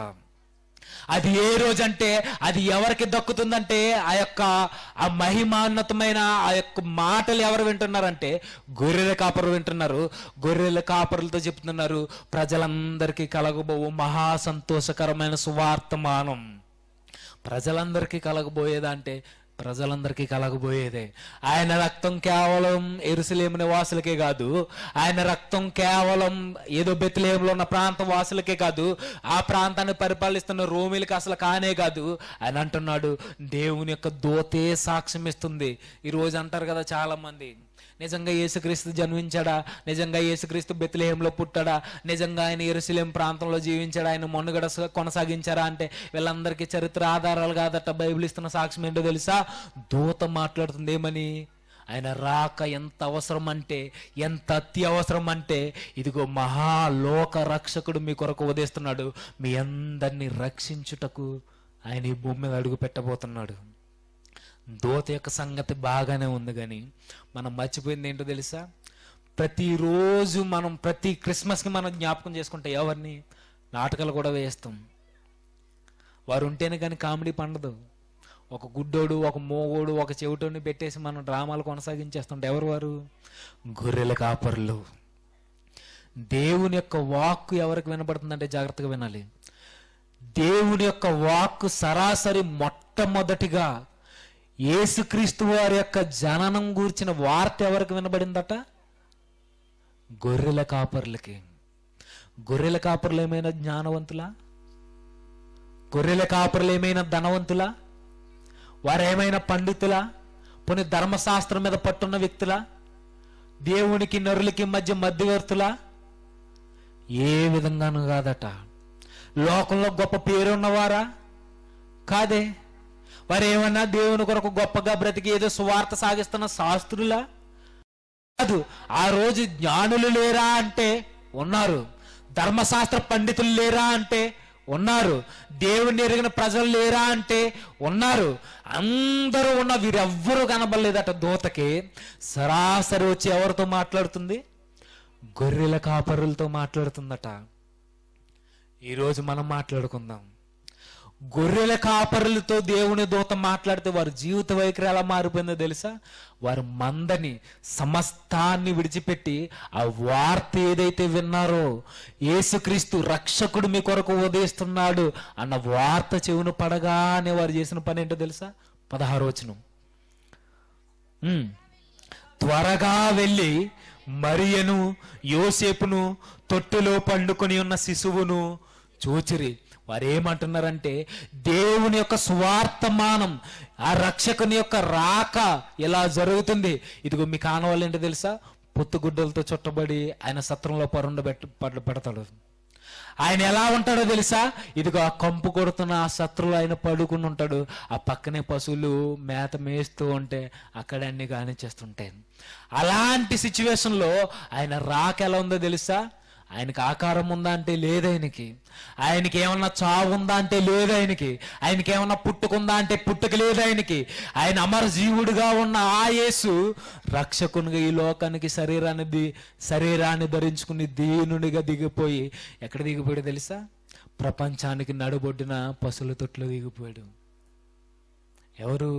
అది ఏ రోజు అంటే అది ఎవరికి దక్కుతుందంటే ఆ యొక్క ఆ మహిమాన్నతమైన ఆ యొక్క మాటలు ఎవరు వింటున్నారంటే గొర్రెల కాపరులు వింటున్నారు. గొర్రెల కాపరులతో చెప్తున్నారు ప్రజలందరికీ కలగబోవు మహా సంతోషకరమైన సువార్తమానం. ప్రజలందరికీ కలగబోయేదా అంటే ప్రజలందరికీ కలగబోయేదే. ఆయన రక్తం కేవలం యెరూషలేము నివాసులకే కాదు, ఆయన రక్తం కేవలం ఏదో బెత్లెహేములో ఉన్న ప్రాంత వాసులకే కాదు, ఆ ప్రాంతాన్ని పరిపాలిస్తున్న రోమీలకి అసలు కానే కాదు. ఆయన అంటున్నాడు దేవుని యొక్క దూతే సాక్ష్యం ఇస్తుంది. ఈరోజు అంటారు కదా చాలా మంది, నిజంగా యేసుక్రీస్తు జన్మించాడా, నిజంగా యేసుక్రీస్తు బెత్లెహేములో పుట్టాడా, నిజంగా ఆయన యెరూషలేము ప్రాంతంలో జీవించాడా, ఆయన మనుగడ కొనసాగించారా అంటే వీళ్ళందరికీ చరిత్ర ఆధారాలు కాదట. బైబిల్ ఇస్తున్న సాక్ష్యం ఏంటో తెలుసా? దూత మాట్లాడుతుంది ఏమని? ఆయన రాక ఎంత అవసరం అంటే, ఎంత అత్యవసరం అంటే ఇదిగో మహాలోక రక్షకుడు మీ కొరకు ఉదయిస్తున్నాడు, మీ అందరినీ రక్షించుటకు ఆయన ఈ భూమి మీద అడుగు పెట్టబోతున్నాడు. దూత యొక్క సంగతి బాగానే ఉంది, కానీ మనం మర్చిపోయింది ఏంటో తెలుసా? ప్రతిరోజు మనం ప్రతి క్రిస్మస్కి మనం జ్ఞాపకం చేసుకుంటే ఎవరిని? నాటకాలు కూడా వేస్తాం. వారు ఉంటేనే కానీ కామెడీ పండదు. ఒక గుడ్డోడు, ఒక మోగోడు, ఒక చెవిటోడిని పెట్టేసి మనం డ్రామాలు కొనసాగించేస్తుంటే ఎవరు వారు? గొర్రెల కాపరులు. దేవుని యొక్క వాక్కు ఎవరికి వినపడుతుందంటే జాగ్రత్తగా వినాలి. దేవుని యొక్క వాక్కు సరాసరి మొట్టమొదటిగా యేసుక్రీస్తు వారి యొక్క జననం గూర్చిన వార్త ఎవరికి వినబడిందట? గొర్రెల కాపర్లకి. గొర్రెల కాపర్లు ఏమైనా జ్ఞానవంతులా? గొర్రెల కాపర్లు ఏమైనా ధనవంతులా? వారేమైనా పండితులా? పోనీ ధర్మశాస్త్రం మీద పట్టున్న వ్యక్తులా? దేవునికి నరులకి మధ్య మధ్యవర్తులా? ఏ విధంగానూ కాదట. లోకంలో గొప్ప పేరున్నవారా? కాదే. వారు ఏమన్నా దేవుని కొరకు గొప్పగా బ్రతికి ఏదో సువార్త సాగిస్తున్న శాస్త్రులా? కాదు. ఆ రోజు జ్ఞానులు లేరా అంటే ఉన్నారు. ధర్మశాస్త్ర పండితులు లేరా అంటే ఉన్నారు. దేవుని ఎరిగిన ప్రజలు లేరా అంటే ఉన్నారు. అందరూ ఉన్న వీరెవ్వరూ కనబడలేదట దూతకి. సరాసరి వచ్చి ఎవరితో మాట్లాడుతుంది? గొర్రెల కాపరులతో మాట్లాడుతుందట. ఈరోజు మనం మాట్లాడుకుందాం. గొర్రెల కాపరులతో దేవుని దూత మాట్లాడితే వారి జీవిత వైఖరి ఎలా మారిపోయిందో తెలుసా? వారు మందని సమస్తాన్ని విడిచిపెట్టి ఆ వార్త ఏదైతే విన్నారో, యేసుక్రీస్తు రక్షకుడు మీ కొరకు ఉదయిస్తున్నాడు అన్న వార్త చెవును పడగానే వారు చేసిన పని ఏంటో తెలుసా? పదహారు వచనం, త్వరగా వెళ్ళి మరియను యోసేపును తొట్టులో పండుకొని ఉన్న శిశువును చూచిరి. వారు ఏమంటున్నారంటే, దేవుని యొక్క సువార్తమానం, ఆ రక్షకుని యొక్క రాక ఇలా జరుగుతుంది. ఇదిగో మీకు ఆనవాళ్ళు ఏంటో తెలుసా? పొత్తుగుడ్డలతో చుట్టబడి ఆయన సత్రంలో పరుండబెట్టు పెడతాడు. ఆయన ఎలా ఉంటాడో తెలుసా? ఇదిగో ఆ కంపు కొడుతున్న ఆ సత్రులు ఆయన పడుకుని ఉంటాడు. ఆ పక్కనే పశువులు మేత మేస్తూ ఉంటే అక్కడ అన్ని కానిచ్చేస్తుంటాయి. అలాంటి సిచ్యువేషన్లో ఆయన రాక ఎలా ఉందో తెలుసా? ఆయనకి ఆకారం ఉందా అంటే లేదు. ఆయనకి ఆయనకి ఏమన్నా చావు ఉందా అంటే లేదు. ఆయనకి ఆయనకి ఏమన్నా పుట్టుకుందా అంటే పుట్టుక లేదు. ఆయనకి ఆయన అమర జీవుడుగా ఉన్న ఆ యేసు రక్షకునిగా ఈ లోకానికి శరీరాన్ని ది శరీరాన్ని ధరించుకుని దీనునిగా దిగిపోయి ఎక్కడ దిగిపోయాడు తెలుసా? ప్రపంచానికి నడుబొడ్డిన పశువుల తొట్టులో దిగిపోయాడు. ఎవరు?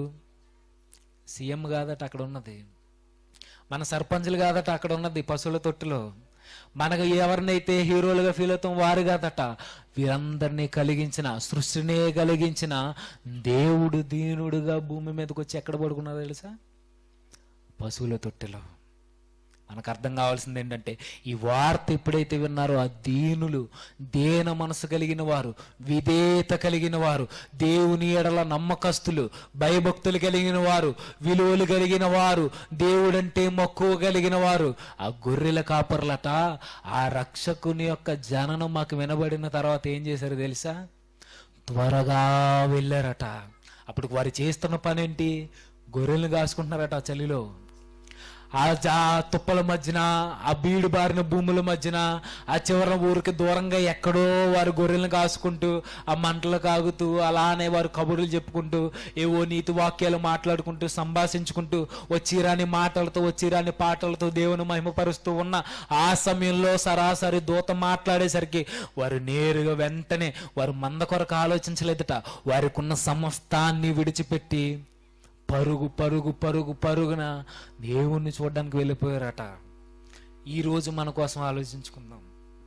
సీఎం కాదట అక్కడ ఉన్నది, మన సర్పంచులు కాదట అక్కడ ఉన్నది పశువుల తొట్టులో. మనకు ఎవరినైతే హీరోలుగా ఫీల్ అవుతాం వారు కాదట. వీరందరినీ కలిగించిన, సృష్టినే కలిగించిన దేవుడు దీనుడుగా భూమి మీదకి వచ్చి ఎక్కడ పడుకున్నారో తెలుసా? పశువుల తొట్టిలో. మనకు అర్థం కావాల్సింది ఏంటంటే, ఈ వార్త ఎప్పుడైతే విన్నారో ఆ దీనులు, దేన మనసు కలిగిన వారు, విధేయత కలిగిన వారు, దేవుని ఎడల నమ్మకస్తులు, భయభక్తులు కలిగిన వారు, విలువలు కలిగిన వారు, దేవుడంటే మక్కువ కలిగిన వారు, ఆ గొర్రెల కాపర్లట ఆ రక్షకుని యొక్క జననం మాకు వినబడిన తర్వాత ఏం చేశారు తెలుసా? త్వరగా వెళ్ళారట. అప్పుడు వారు చేస్తున్న పని ఏంటి? గొర్రెలను కాసుకుంటున్నారట ఆ చలిలో. ఆ జా తుప్పల మధ్యన, ఆ బీడు బారిన భూముల మధ్యన, ఆ చివర ఊరికి దూరంగా ఎక్కడో వారు గొర్రెలను కాసుకుంటూ ఆ మంటలు కాగుతూ అలానే వారు కబుర్లు చెప్పుకుంటూ ఏవో నీతి వాక్యాలు మాట్లాడుకుంటూ సంభాషించుకుంటూ వచ్చిరాని మాటలతో వచ్చిరాని పాటలతో దేవుని మహిమపరుస్తూ ఉన్న ఆ సమయంలో సరాసరి దూత మాట్లాడేసరికి వారు నేరుగా వెంటనే వారు మంద కొరకు ఆలోచించలేదట. వారికి ఉన్న సమస్తాన్ని విడిచిపెట్టి పరుగు పరుగు పరుగు పరుగున దేవుణ్ణి చూడడానికి వెళ్ళిపోయారట. ఈరోజు మన కోసం ఆలోచించుకుందాం.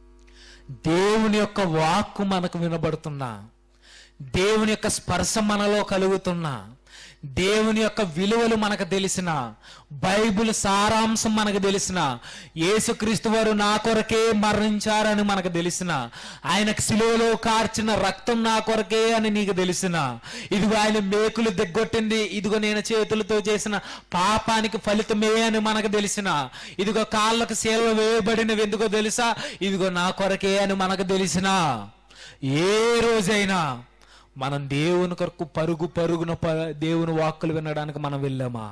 దేవుని యొక్క వాక్కు మనకు వినబడుతున్నా, దేవుని యొక్క స్పర్శ మనలో కలుగుతున్నా, దేవుని యొక్క విలువలు మనకు తెలిసిన, బైబిల్ సారాంశం మనకు తెలిసిన, యేసుక్రీస్తు వారు నా కొరకే మరణించారని మనకు తెలిసిన, ఆయనకు శిలువలో కార్చిన రక్తం నా కొరకే అని నీకు తెలిసిన, ఇదిగో ఆయన మేకులు దిగ్గొట్టింది ఇదిగో నేను చేతులతో చేసిన పాపానికి ఫలితమే అని మనకు తెలిసిన, ఇదిగో కాళ్ళకు శీల వేయబడినవి ఎందుకో తెలుసా? ఇదిగో నా కొరకే అని మనకు తెలిసిన, ఏ రోజైనా మనం దేవుని కొరకు పరుగు పరుగున దేవుని వాక్కులు వినడానికి మనం వెళ్ళామా?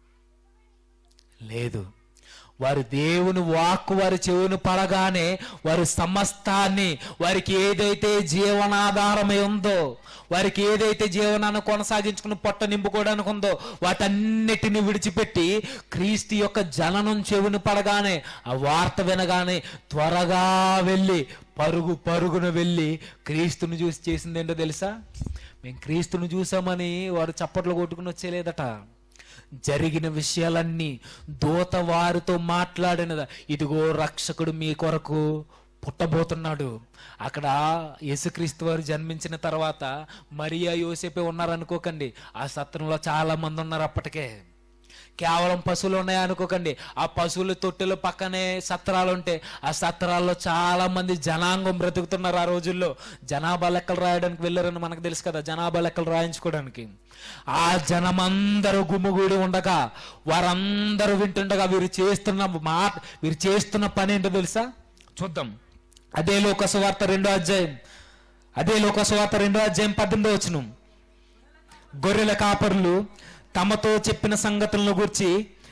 లేదు. వారు దేవుని వాక్కు వారి చెవును పడగానే వారు సమస్తాన్ని, వారికి ఏదైతే జీవనాధారమై ఉందో, వారికి ఏదైతే జీవనాన్ని కొనసాగించుకుని పొట్ట నింపుకోవడానికి ఉందో వాటన్నిటిని విడిచిపెట్టి క్రీస్తు యొక్క జననం చెవును పడగానే, ఆ వార్త వినగానే త్వరగా వెళ్ళి పరుగు పరుగున వెళ్ళి క్రీస్తుని చూసి చేసింది ఏంటో తెలుసా? మేము క్రీస్తుని చూసామని వారు చప్పట్లు కొట్టుకుని వచ్చేలేదట. జరిగిన విషయాలన్నీ దూత వారితో మాట్లాడినదా, ఇదిగో రక్షకుడు మీ కొరకు పుట్టబోతున్నాడు. అక్కడ యేసుక్రీస్తు వారు జన్మించిన తర్వాత మరియా యోసేపే ఉన్నారనుకోకండి, ఆ సత్రంలో చాలా మంది ఉన్నారు. అప్పటికే కేవలం పశువులు ఉన్నాయా అనుకోకండి, ఆ పశువుల తొట్టెల పక్కనే సత్రాలు ఉంటే ఆ సత్రాల్లో చాలా మంది జనాంగం బ్రతుకుతున్నారు. ఆ రోజుల్లో జనాభా లెక్కలు రాయడానికి వెళ్ళారని మనకు తెలుసు కదా, జనాభా లెక్కలు రాయించుకోవడానికి. ఆ జనమందరూ గుమ్ముగూడి ఉండగా వారందరూ వింటుండగా వీరు చేస్తున్న మాట వీరు చేస్తున్న పని ఏంటో తెలుసా? చూద్దాం. అదే లోకసువార్త రెండో అధ్యాయం అదే లోకసువార్త రెండో అధ్యాయం పద్దెనిమిదో వచనం. గొర్రెల కాపరులు తమతో చెప్పిన సంగతులను గురించి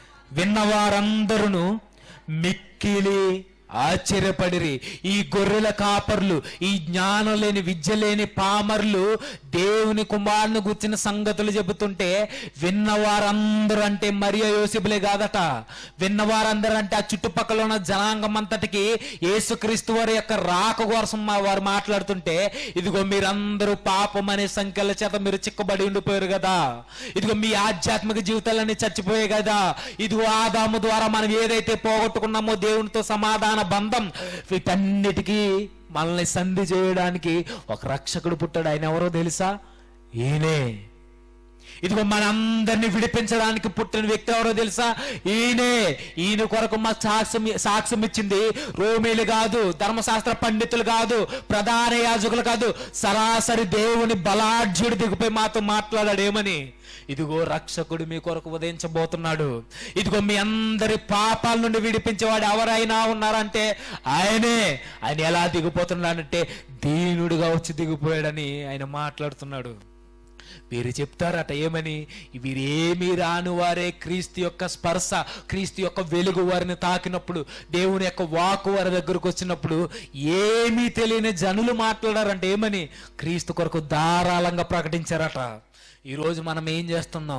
విన్నవారందరూ మిక్కిలి ఆశ్చర్యపడిరి. ఈ గొర్రెల కాపర్లు, ఈ జ్ఞానం లేని విద్య లేని పామర్లు దేవుని కుమారుని గుర్చిన సంగతులు చెబుతుంటే విన్నవారందరూ, అంటే మరియా యోసేపులే కాదట, విన్నవారందరూ అంటే ఆ చుట్టుపక్కల ఉన్న జనాంగం అంతటికి యేసుక్రీస్తు వారి యొక్క రాక కోసం వారు మాట్లాడుతుంటే, ఇదిగో మీరందరూ పాపం అనే సంఖ్యల చేత మీరు చిక్కబడి ఉండిపోయారు కదా, ఇదిగో మీ ఆధ్యాత్మిక జీవితాలన్నీ చచ్చిపోయాయి కదా, ఇదిగో ఆదాము ద్వారా మనం ఏదైతే పోగొట్టుకున్నామో దేవునితో సమాధానం బంధం, వీటన్నిటికీ మనల్ని సంధి చేయడానికి ఒక రక్షకుడు పుట్టాడు. ఆయన ఎవరో తెలుసా? ఈయనే. ఇదిగో మనందరినీ విడిపించడానికి పుట్టిన వ్యక్తి ఎవరో తెలుసా? ఈయనే. ఈయన కొరకు మా సాక్ష్యం సాక్ష్యం ఇచ్చింది రోమీలు కాదు, ధర్మశాస్త్ర పండితులు కాదు, ప్రధాన యాజకులు కాదు, సరాసరి దేవుని బలాఢ్యుడు దిగిపోయి మాతో మాట్లాడాడు. ఏమని? ఇదిగో రక్షకుడు మీ కొరకు ఉదయించబోతున్నాడు, ఇదిగో మీ అందరి పాపాల నుండి విడిపించేవాడు ఎవరైనా ఉన్నారంటే ఆయనే. ఆయన ఎలా దిగిపోతున్నాడంటే దీనుడిగా వచ్చి దిగిపోయాడని ఆయన మాట్లాడుతున్నాడు. వీరు చెప్తారట ఏమని? వీరేమీ రాని వారే క్రీస్తు యొక్క స్పర్శ, క్రీస్తు యొక్క వెలుగు వారిని తాకినప్పుడు, దేవుని యొక్క వాక్కు వారి దగ్గరకు వచ్చినప్పుడు ఏమీ తెలియని జనులు మాట్లాడారంటే ఏమని? క్రీస్తు కొరకు ధారాళంగా ప్రకటించారట. ఈరోజు మనం ఏం చేస్తున్నాం?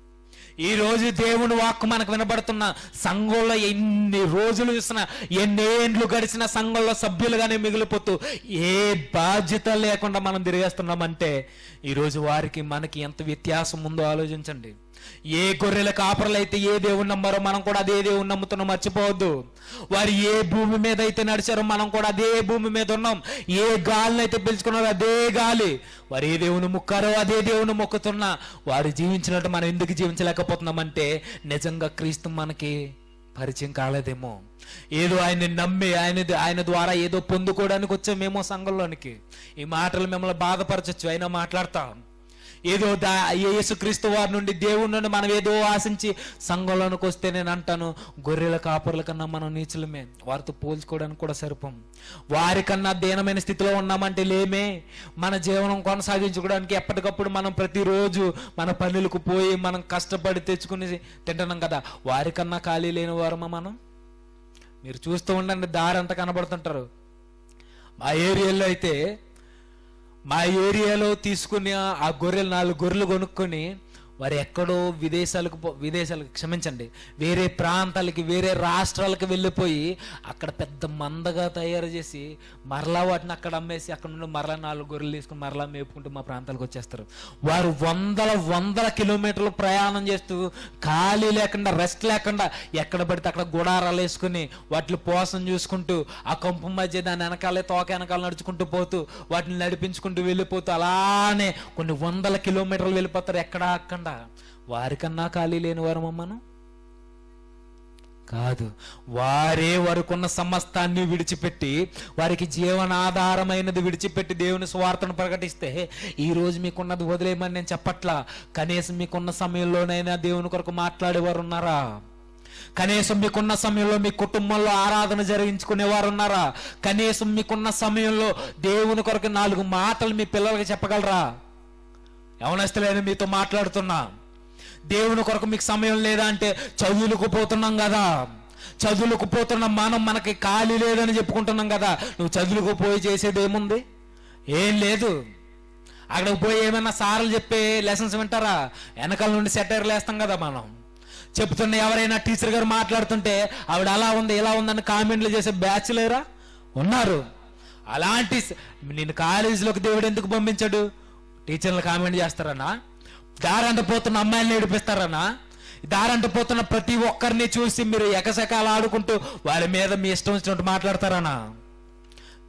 ఈరోజు దేవుని వాక్కు మనకు వినబడుతున్న సంఘంలో ఎన్ని రోజులు చూసినా, ఎన్నేండ్లు గడిచిన సంఘంలో సభ్యులుగానే మిగిలిపోతూ ఏ బాధ్యత లేకుండా మనం తిరిగేస్తున్నామంటే ఈరోజు వారికి మనకి ఎంత వ్యత్యాసం ఉందో ఆలోచించండి. ఏ గొర్రెల కాపరులు అయితే ఏ దేవుని నమ్మారో మనం కూడా అదే దేవుని నమ్ముతున్నాం, మర్చిపోవద్దు. వారు ఏ భూమి మీద అయితే నడిచారో మనం కూడా అదే భూమి మీద ఉన్నాం. ఏ గాలిని అయితే పిలుచుకున్నారో అదే గాలి. వారు ఏ దేవుని మొక్కారో అదే దేవుని మొక్కుతున్నా వారు జీవించినట్టు మనం ఎందుకు జీవించలేకపోతున్నామంటే నిజంగా క్రీస్తు మనకి పరిచయం కాలేదేమో. ఏదో ఆయన్ని నమ్మి ఆయన ఆయన ద్వారా ఏదో పొందుకోవడానికి వచ్చామేమో సంఘంలోనికి. ఈ మాటలు మిమ్మల్ని బాధపరచచ్చు, అయినా మాట్లాడతాం. ఏదో దా యేసుక్రీస్తు వారి నుండి దేవుడి నుండి మనం ఏదో ఆశించి సంఘంలోనికి వస్తే నేను అంటాను, గొర్రెల కాపరుల కన్నా మనం నీచులమే, వారితో పోల్చుకోవడానికి కూడా సరిపోం. వారికన్నా దీనమైన స్థితిలో ఉన్నామంటే లేమే. మన జీవనం కొనసాగించుకోవడానికి ఎప్పటికప్పుడు మనం ప్రతిరోజు మన పనులకు పోయి మనం కష్టపడి తెచ్చుకుని తింటున్నాం కదా, వారికన్నా ఖాళీ లేని వారమా మనం? మీరు చూస్తూ ఉండండి, దారి అంతా కనబడుతుంటారు. మా ఏరియాలో అయితే మా ఏరియాలో తీసుకుని ఆ గొర్రెలు నాలుగు గొర్రెలు కొనుక్కొని వారు ఎక్కడో విదేశాలకు విదేశాలకు క్షమించండి వేరే ప్రాంతాలకి వేరే రాష్ట్రాలకు వెళ్ళిపోయి అక్కడ పెద్ద మందగా తయారు చేసి మరలా వాటిని అక్కడ అమ్మేసి అక్కడ నుండి మరలా నాలుగు గొర్రెలు తీసుకుని మరలా మేపుకుంటూ మా ప్రాంతాలకు వచ్చేస్తారు. వారు వందల వందల కిలోమీటర్లు ప్రయాణం చేస్తూ ఖాళీ లేకుండా రెస్ట్ లేకుండా ఎక్కడ పడితే అక్కడ గుడారాలు వేసుకుని వాటిని పోసం చూసుకుంటూ ఆ కంపు మధ్య దాని వెనకాలే తోక వెనకాల నడుచుకుంటూ పోతూ వాటిని నడిపించుకుంటూ వెళ్ళిపోతూ అలానే కొన్ని వందల కిలోమీటర్లు వెళ్ళిపోతారు. ఎక్కడ అక్కడ వారికన్నా ఖాళీ లేని వారు మనం కాదు. వారే వారికున్న సమస్తాన్ని విడిచిపెట్టి వారికి జీవనాధారమైనది విడిచిపెట్టి దేవుని స్వార్థను ప్రకటిస్తే ఈ రోజు మీకున్నది వదిలేయమని నేను చెప్పట్లా. కనీసం మీకున్న సమయంలోనైనా దేవుని కొరకు మాట్లాడేవారు ఉన్నారా? కనీసం మీకున్న సమయంలో మీ కుటుంబంలో ఆరాధన జరిగించుకునేవారు ఉన్నారా? కనీసం మీకున్న సమయంలో దేవుని కొరకు నాలుగు మాటలు మీ పిల్లలకి చెప్పగలరా? యవనస్తులైన మీతో మాట్లాడుతున్నా, దేవుని కొరకు మీకు సమయం లేదా అంటే చదువులకు పోతున్నాం కదా, చదువులకు పోతున్న మనం మనకి ఖాళీ లేదని చెప్పుకుంటున్నాం కదా. నువ్వు చదువులకు పోయి చేసేది ఏముంది? ఏం లేదు. అక్కడికి పోయి ఏమైనా సార్లు చెప్పే లెసన్స్ వింటారా? వెనకాల నుండి సెటైర్లు వేస్తాం కదా మనం. చెప్తున్న ఎవరైనా టీచర్ గారు మాట్లాడుతుంటే ఆవిడ అలా ఉంది ఇలా ఉందని కామెంట్లు చేసే బ్యాచ్ లేరా? ఉన్నారు. అలాంటి నేను కాలేజీలోకి దేవుడు ఎందుకు పంపించాడు? టీచర్లు కామెంట్ చేస్తారన్నా? దారంట పోతున్న అమ్మాయిని ఏడిపిస్తారన్నా? దారంట పోతున్న ప్రతి ఒక్కరిని చూసి మీరు ఎకసెకాలు ఆడుకుంటూ వారి మీద మీ ఇష్టం వచ్చినట్టు మాట్లాడతారన్నా?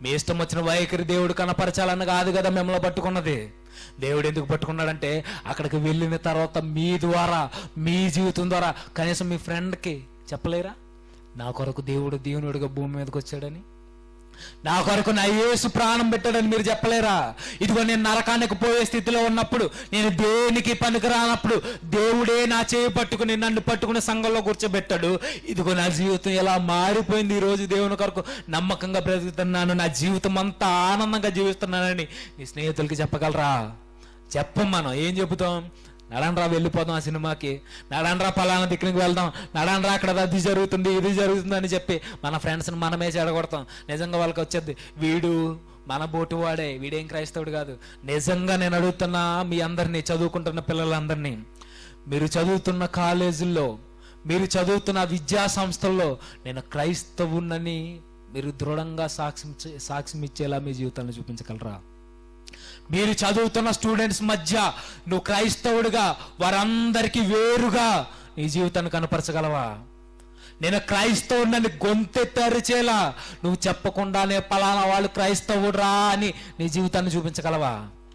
మీ ఇష్టం వచ్చిన వైఖరి దేవుడు కనపరచాలని కాదు కదా మిమ్మల్ని పట్టుకున్నది. దేవుడు ఎందుకు పట్టుకున్నాడంటే అక్కడికి వెళ్ళిన తర్వాత మీ ద్వారా, మీ జీవితం ద్వారా కనీసం మీ ఫ్రెండ్కి చెప్పలేరా, నా కొరకు దేవుడు దీవెనుడిగా భూమి మీదకి వచ్చాడని, నా కొరకు నా యేసు ప్రాణం పెట్టాడని మీరు చెప్పలేరా? ఇదిగో నేను నరకానికి పోయే స్థితిలో ఉన్నప్పుడు, నేను దేనికి పనికిరానప్పుడు దేవుడే నా చేయి పట్టుకుని నన్ను పట్టుకుని సంఘంలో కూర్చోబెట్టాడు. ఇదిగో నా జీవితం ఎలా మారిపోయింది. ఈరోజు దేవుని కొరకు నమ్మకంగా బ్రతుకుతున్నాను, నా జీవితం అంతా ఆనందంగా జీవిస్తున్నానని నీ స్నేహితులకి చెప్పగలరా? చెప్పం. మనం ఏం చెబుతాం? నడండ్రా వెళ్ళిపోదాం ఆ సినిమాకి, నడండ్రా పలానా దిక్కునికి వెళ్దాం, నడండ్రా అక్కడ అది జరుగుతుంది ఇది జరుగుతుంది అని చెప్పి మన ఫ్రెండ్స్ని మనమే చెడగొడతాం. నిజంగా వాళ్ళకి వచ్చేది వీడు మన బోటు వాడే, వీడేం క్రైస్తవుడు కాదు. నిజంగా నేను అడుగుతున్నా మీ అందరినీ, చదువుకుంటున్న పిల్లలందరినీ, మీరు చదువుతున్న కాలేజీల్లో, మీరు చదువుతున్న విద్యా సంస్థల్లో నేను క్రైస్తవునని మీరు దృఢంగా సాక్ష్యం సాక్ష్యం ఇచ్చేలా మీ జీవితాన్ని చూపించగలరా? మీరు చదువుతున్న స్టూడెంట్స్ మధ్య నువ్వు క్రైస్తవుడిగా వారందరికీ వేరుగా నీ జీవితాన్ని కనపరచగలవా? నేను క్రైస్తవుడిని గొంతెత్తరిచేలా నువ్వు చెప్పకుండానే పలానా వాళ్ళు క్రైస్తవుడురా అని నీ జీవితాన్ని చూపించగలవా?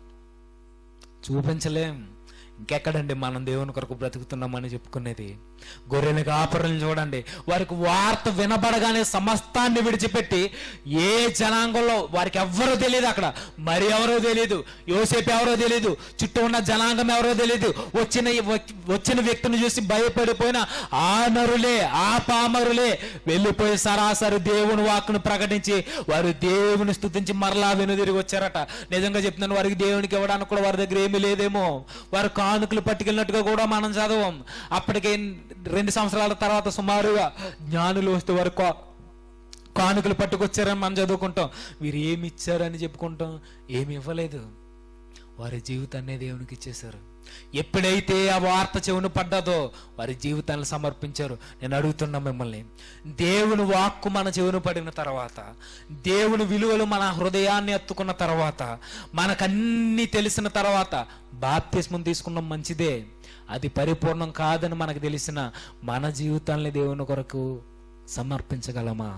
చూపించలేం. ఇంకెక్కడండి మనం దేవుని కొరకు బ్రతుకుతున్నామని చెప్పుకునేది? గొర్రెల కాపరులను చూడండి, వారికి వార్త వినబడగానే సమస్తాన్ని విడిచిపెట్టి, ఏ జనాంగంలో వారికి ఎవ్వరూ తెలియదు, అక్కడ మరి ఎవరో తెలియదు, యోసేపు ఎవరో తెలియదు, చుట్టూ ఉన్న జనాంగం ఎవరో తెలియదు, వచ్చిన వచ్చిన వ్యక్తిని చూసి భయపడిపోయిన ఆ నరులే, ఆ పామరులే వెళ్ళిపోయి సరాసరి దేవుని వాక్కును ప్రకటించి వారు దేవుని స్తుతించి మరలా వెనుదిరిగి వచ్చారట. నిజంగా చెప్తున్నాను, వారికి దేవునికి ఇవ్వడానికి కూడా వారి దగ్గర ఏమీ లేదేమో. వారు కానుకలు పట్టుకెళ్ళినట్టుగా కూడా మనం చదవం. అప్పటికే రెండు సంవత్సరాల తర్వాత సుమారుగా జ్ఞానులు వస్తే వారు కానుకలు పట్టుకొచ్చారని మనం చదువుకుంటాం. వీరు ఏమి ఇచ్చారని చెప్పుకుంటాం, ఏమి ఇవ్వలేదు. వారి జీవితాన్ని దేవునికి ఇచ్చేశారు. ఎప్పుడైతే ఆ వార్త చెవును పడ్డదో వారి జీవితాన్ని సమర్పించారు. నేను అడుగుతున్నా మిమ్మల్ని, దేవుని వాక్కు మన చెవును పడిన తర్వాత, దేవుని విలువలు మన హృదయాన్ని ఎత్తుకున్న తర్వాత, మనకన్నీ తెలిసిన తర్వాత బాప్తిస్మం తీసుకున్నాం, మంచిదే. అది పరిపూర్ణం కాదని మనకు తెలిసిన మన జీవితాన్ని దేవుని కొరకు సమర్పించగలమా?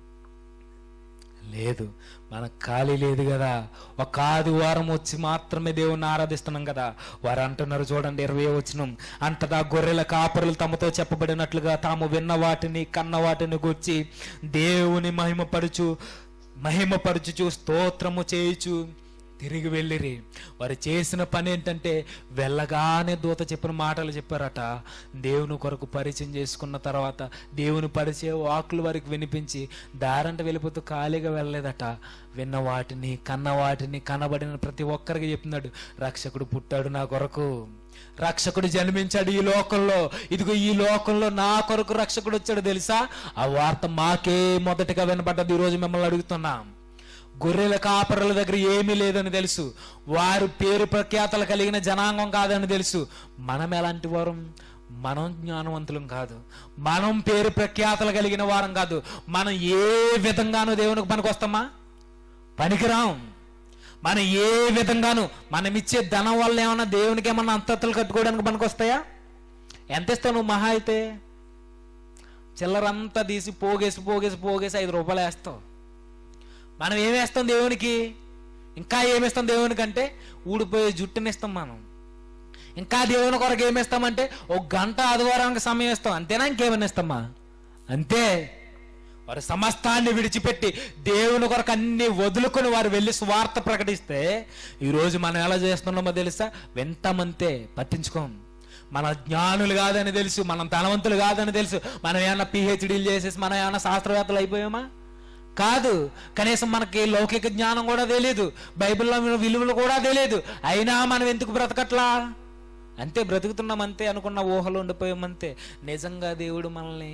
లేదు. మనకు ఖాళీ లేదు కదా. ఒక ఆదివారం వచ్చి మాత్రమే దేవుణ్ణి ఆరాధిస్తున్నాం కదా. వారు అంటున్నారు చూడండి, ఇరవై వచనం, అంతటా గొర్రెల కాపరులు తమతో చెప్పబడినట్లుగా తాము విన్న వాటిని కన్న వాటిని గూర్చి దేవుని మహిమపరచు మహిమపరచుచు స్తోత్రము చేయుచు తిరిగి వెళ్ళిరి. వారు చేసిన పని ఏంటంటే వెళ్ళగానే దూత చెప్పిన మాటలు చెప్పారట. దేవుని కొరకు పరిచయం చేసుకున్న తర్వాత దేవుని పరిచయ వాకులు వారికి వినిపించి దారంట వెళ్ళిపోతూ ఖాళీగా వెళ్ళలేదట. విన్న వాటిని కన్న వాటిని కనబడిన ప్రతి ఒక్కరికి చెప్తున్నాడు, రక్షకుడు పుట్టాడు నా కొరకు, రక్షకుడు జన్మించాడు ఈ లోకంలో, ఇదిగో ఈ లోకంలో నా కొరకు రక్షకుడు వచ్చాడు తెలుసా. ఆ వార్త మాకే మొదటిగా వినపడ్డది. ఈరోజు మిమ్మల్ని అడుగుతున్నాం, గొర్రెల కాపరుల దగ్గర ఏమీ లేదని తెలుసు, వారు పేరు ప్రఖ్యాతలు కలిగిన జనాంగం కాదని తెలుసు. మనం ఎలాంటి వారం? మనం జ్ఞానవంతులం కాదు, మనం పేరు ప్రఖ్యాతలు కలిగిన వారం కాదు. మనం ఏ విధంగానూ దేవునికి పనికొస్తామా? పనికిరాం. మనం ఏ విధంగానూ మనం ఇచ్చే ధనం వల్ల ఏమన్నా దేవునికి ఏమన్నా అంతస్తులు కట్టుకోవడానికి పనికొస్తాయా? ఎంత ఇస్తావు నువ్వు? మహా అయితే చిల్లరంతా తీసి పోగేసి పోగేసి పోగేసి ఐదు రూపాయలు వేస్తావు. మనం ఏమేస్తాం దేవునికి? ఇంకా ఏమేస్తాం దేవునికి అంటే ఊడిపోయే జుట్టుని ఇస్తాం మనం. ఇంకా దేవుని కొరకు ఏమేస్తామంటే ఒక గంట ఆదివారానికి సమయం ఇస్తాం, అంతేనా? ఇంకేమైనా ఇస్తామా? అంతే. వారు సమస్తాన్ని విడిచిపెట్టి దేవుని కొరకు అన్ని వదులుకొని వారు వెళ్ళి స్వార్థ ప్రకటిస్తే ఈరోజు మనం ఎలా చేస్తున్నామో తెలుసా? వింటామంతే, పట్టించుకోం. మన జ్ఞానులు కాదని తెలుసు, మనం ధనవంతులు కాదని తెలుసు, మనం ఏమన్నా పిహెచ్డీలు చేసేసి మనం ఏమన్నా శాస్త్రవేత్తలు అయిపోయామా? కాదు. కనీసం మనకి లౌకిక జ్ఞానం కూడా తెలియదు, బైబిల్లో విలువలు కూడా తెలియదు. అయినా మనం ఎందుకు బ్రతకట్లా? అంతే, బ్రతుకుతున్నాం అంతే, అనుకున్న ఊహలు ఉండిపోయామంతే. నిజంగా దేవుడు మనల్ని,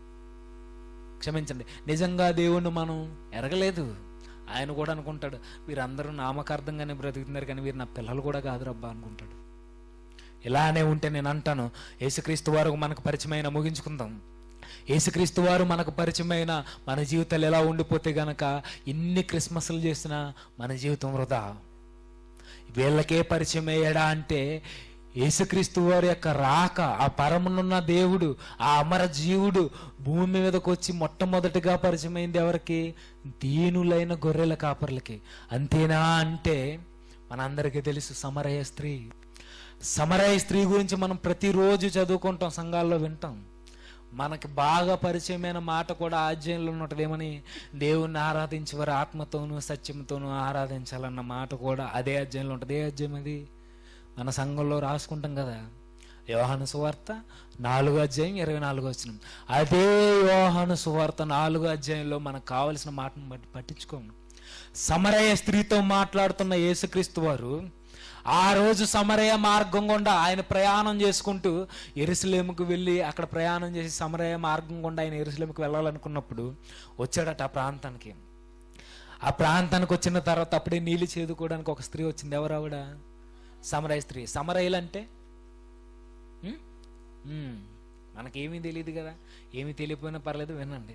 క్షమించండి, నిజంగా దేవుణ్ణి మనం ఎరగలేదు. ఆయన కూడా అనుకుంటాడు, వీరందరూ నామకార్థంగానే బ్రతుకుతున్నారు కానీ వీరు నా పిల్లలు కూడా కాదు రబ్బా అనుకుంటాడు. ఇలానే ఉంటే నేను అంటాను, యేసుక్రీస్తు వారు మనకు పరిచయమైన, ముగించుకుందాం, యేసుక్రీస్తు వారు మనకు పరిచయమైన మన జీవితాలు ఎలా ఉండిపోతే గనక ఇన్ని క్రిస్మస్లు చేసినా మన జీవితం వృధా. వీళ్ళకే పరిచయం అయ్యాడా అంటే యేసుక్రీస్తు వారి యొక్క రాక, ఆ పరమునున్న దేవుడు, ఆ అమర జీవుడు భూమి మీదకి వచ్చి మొట్టమొదటిగా పరిచయమైంది ఎవరికి? దీనులైన గొర్రెల కాపర్లకి. అంతేనా అంటే మనందరికీ తెలుసు సమరయ స్త్రీ. సమరయ స్త్రీ గురించి మనం ప్రతిరోజు చదువుకుంటాం, సంఘాల్లో వింటాం. మనకి బాగా పరిచయమైన మాట కూడా ఆజ్యంలో ఉన్నది ఏమని? దేవుణ్ణి ఆరాధించి వారి ఆత్మతోనూ సత్యంతోనూ ఆరాధించాలన్న మాట కూడా అదే అధ్యాయంలో ఉంటుంది. ఏ అధ్యాయం అది? మన సంఘంలో రాసుకుంటాం కదా, యోహాను సువార్త నాలుగో అధ్యాయం ఇరవై నాలుగో వచనం. అదే యోహాను సువార్త నాలుగో అధ్యాయంలో మనకు కావలసిన మాటను బట్టి పట్టించుకోము. సమరయ స్త్రీతో మాట్లాడుతున్న యేసుక్రీస్తు వారు ఆ రోజు సమరయ మార్గం గుండా ఆయన ప్రయాణం చేసుకుంటూ యెరూషలేముకు వెళ్ళి అక్కడ ప్రయాణం చేసి సమరయ మార్గం గుండా ఆయన యెరూషలేముకు వెళ్ళాలనుకున్నప్పుడు వచ్చాడట ఆ ప్రాంతానికి. ఆ ప్రాంతానికి వచ్చిన తర్వాత అప్పుడే నీళ్ళు చేదుకోవడానికి ఒక స్త్రీ వచ్చింది. ఎవరు ఆవిడ? సమరయ స్త్రీ. సమరయులు అంటే మనకేమీ తెలియదు కదా, ఏమీ తెలియకపోయినా పర్లేదు, వినండి.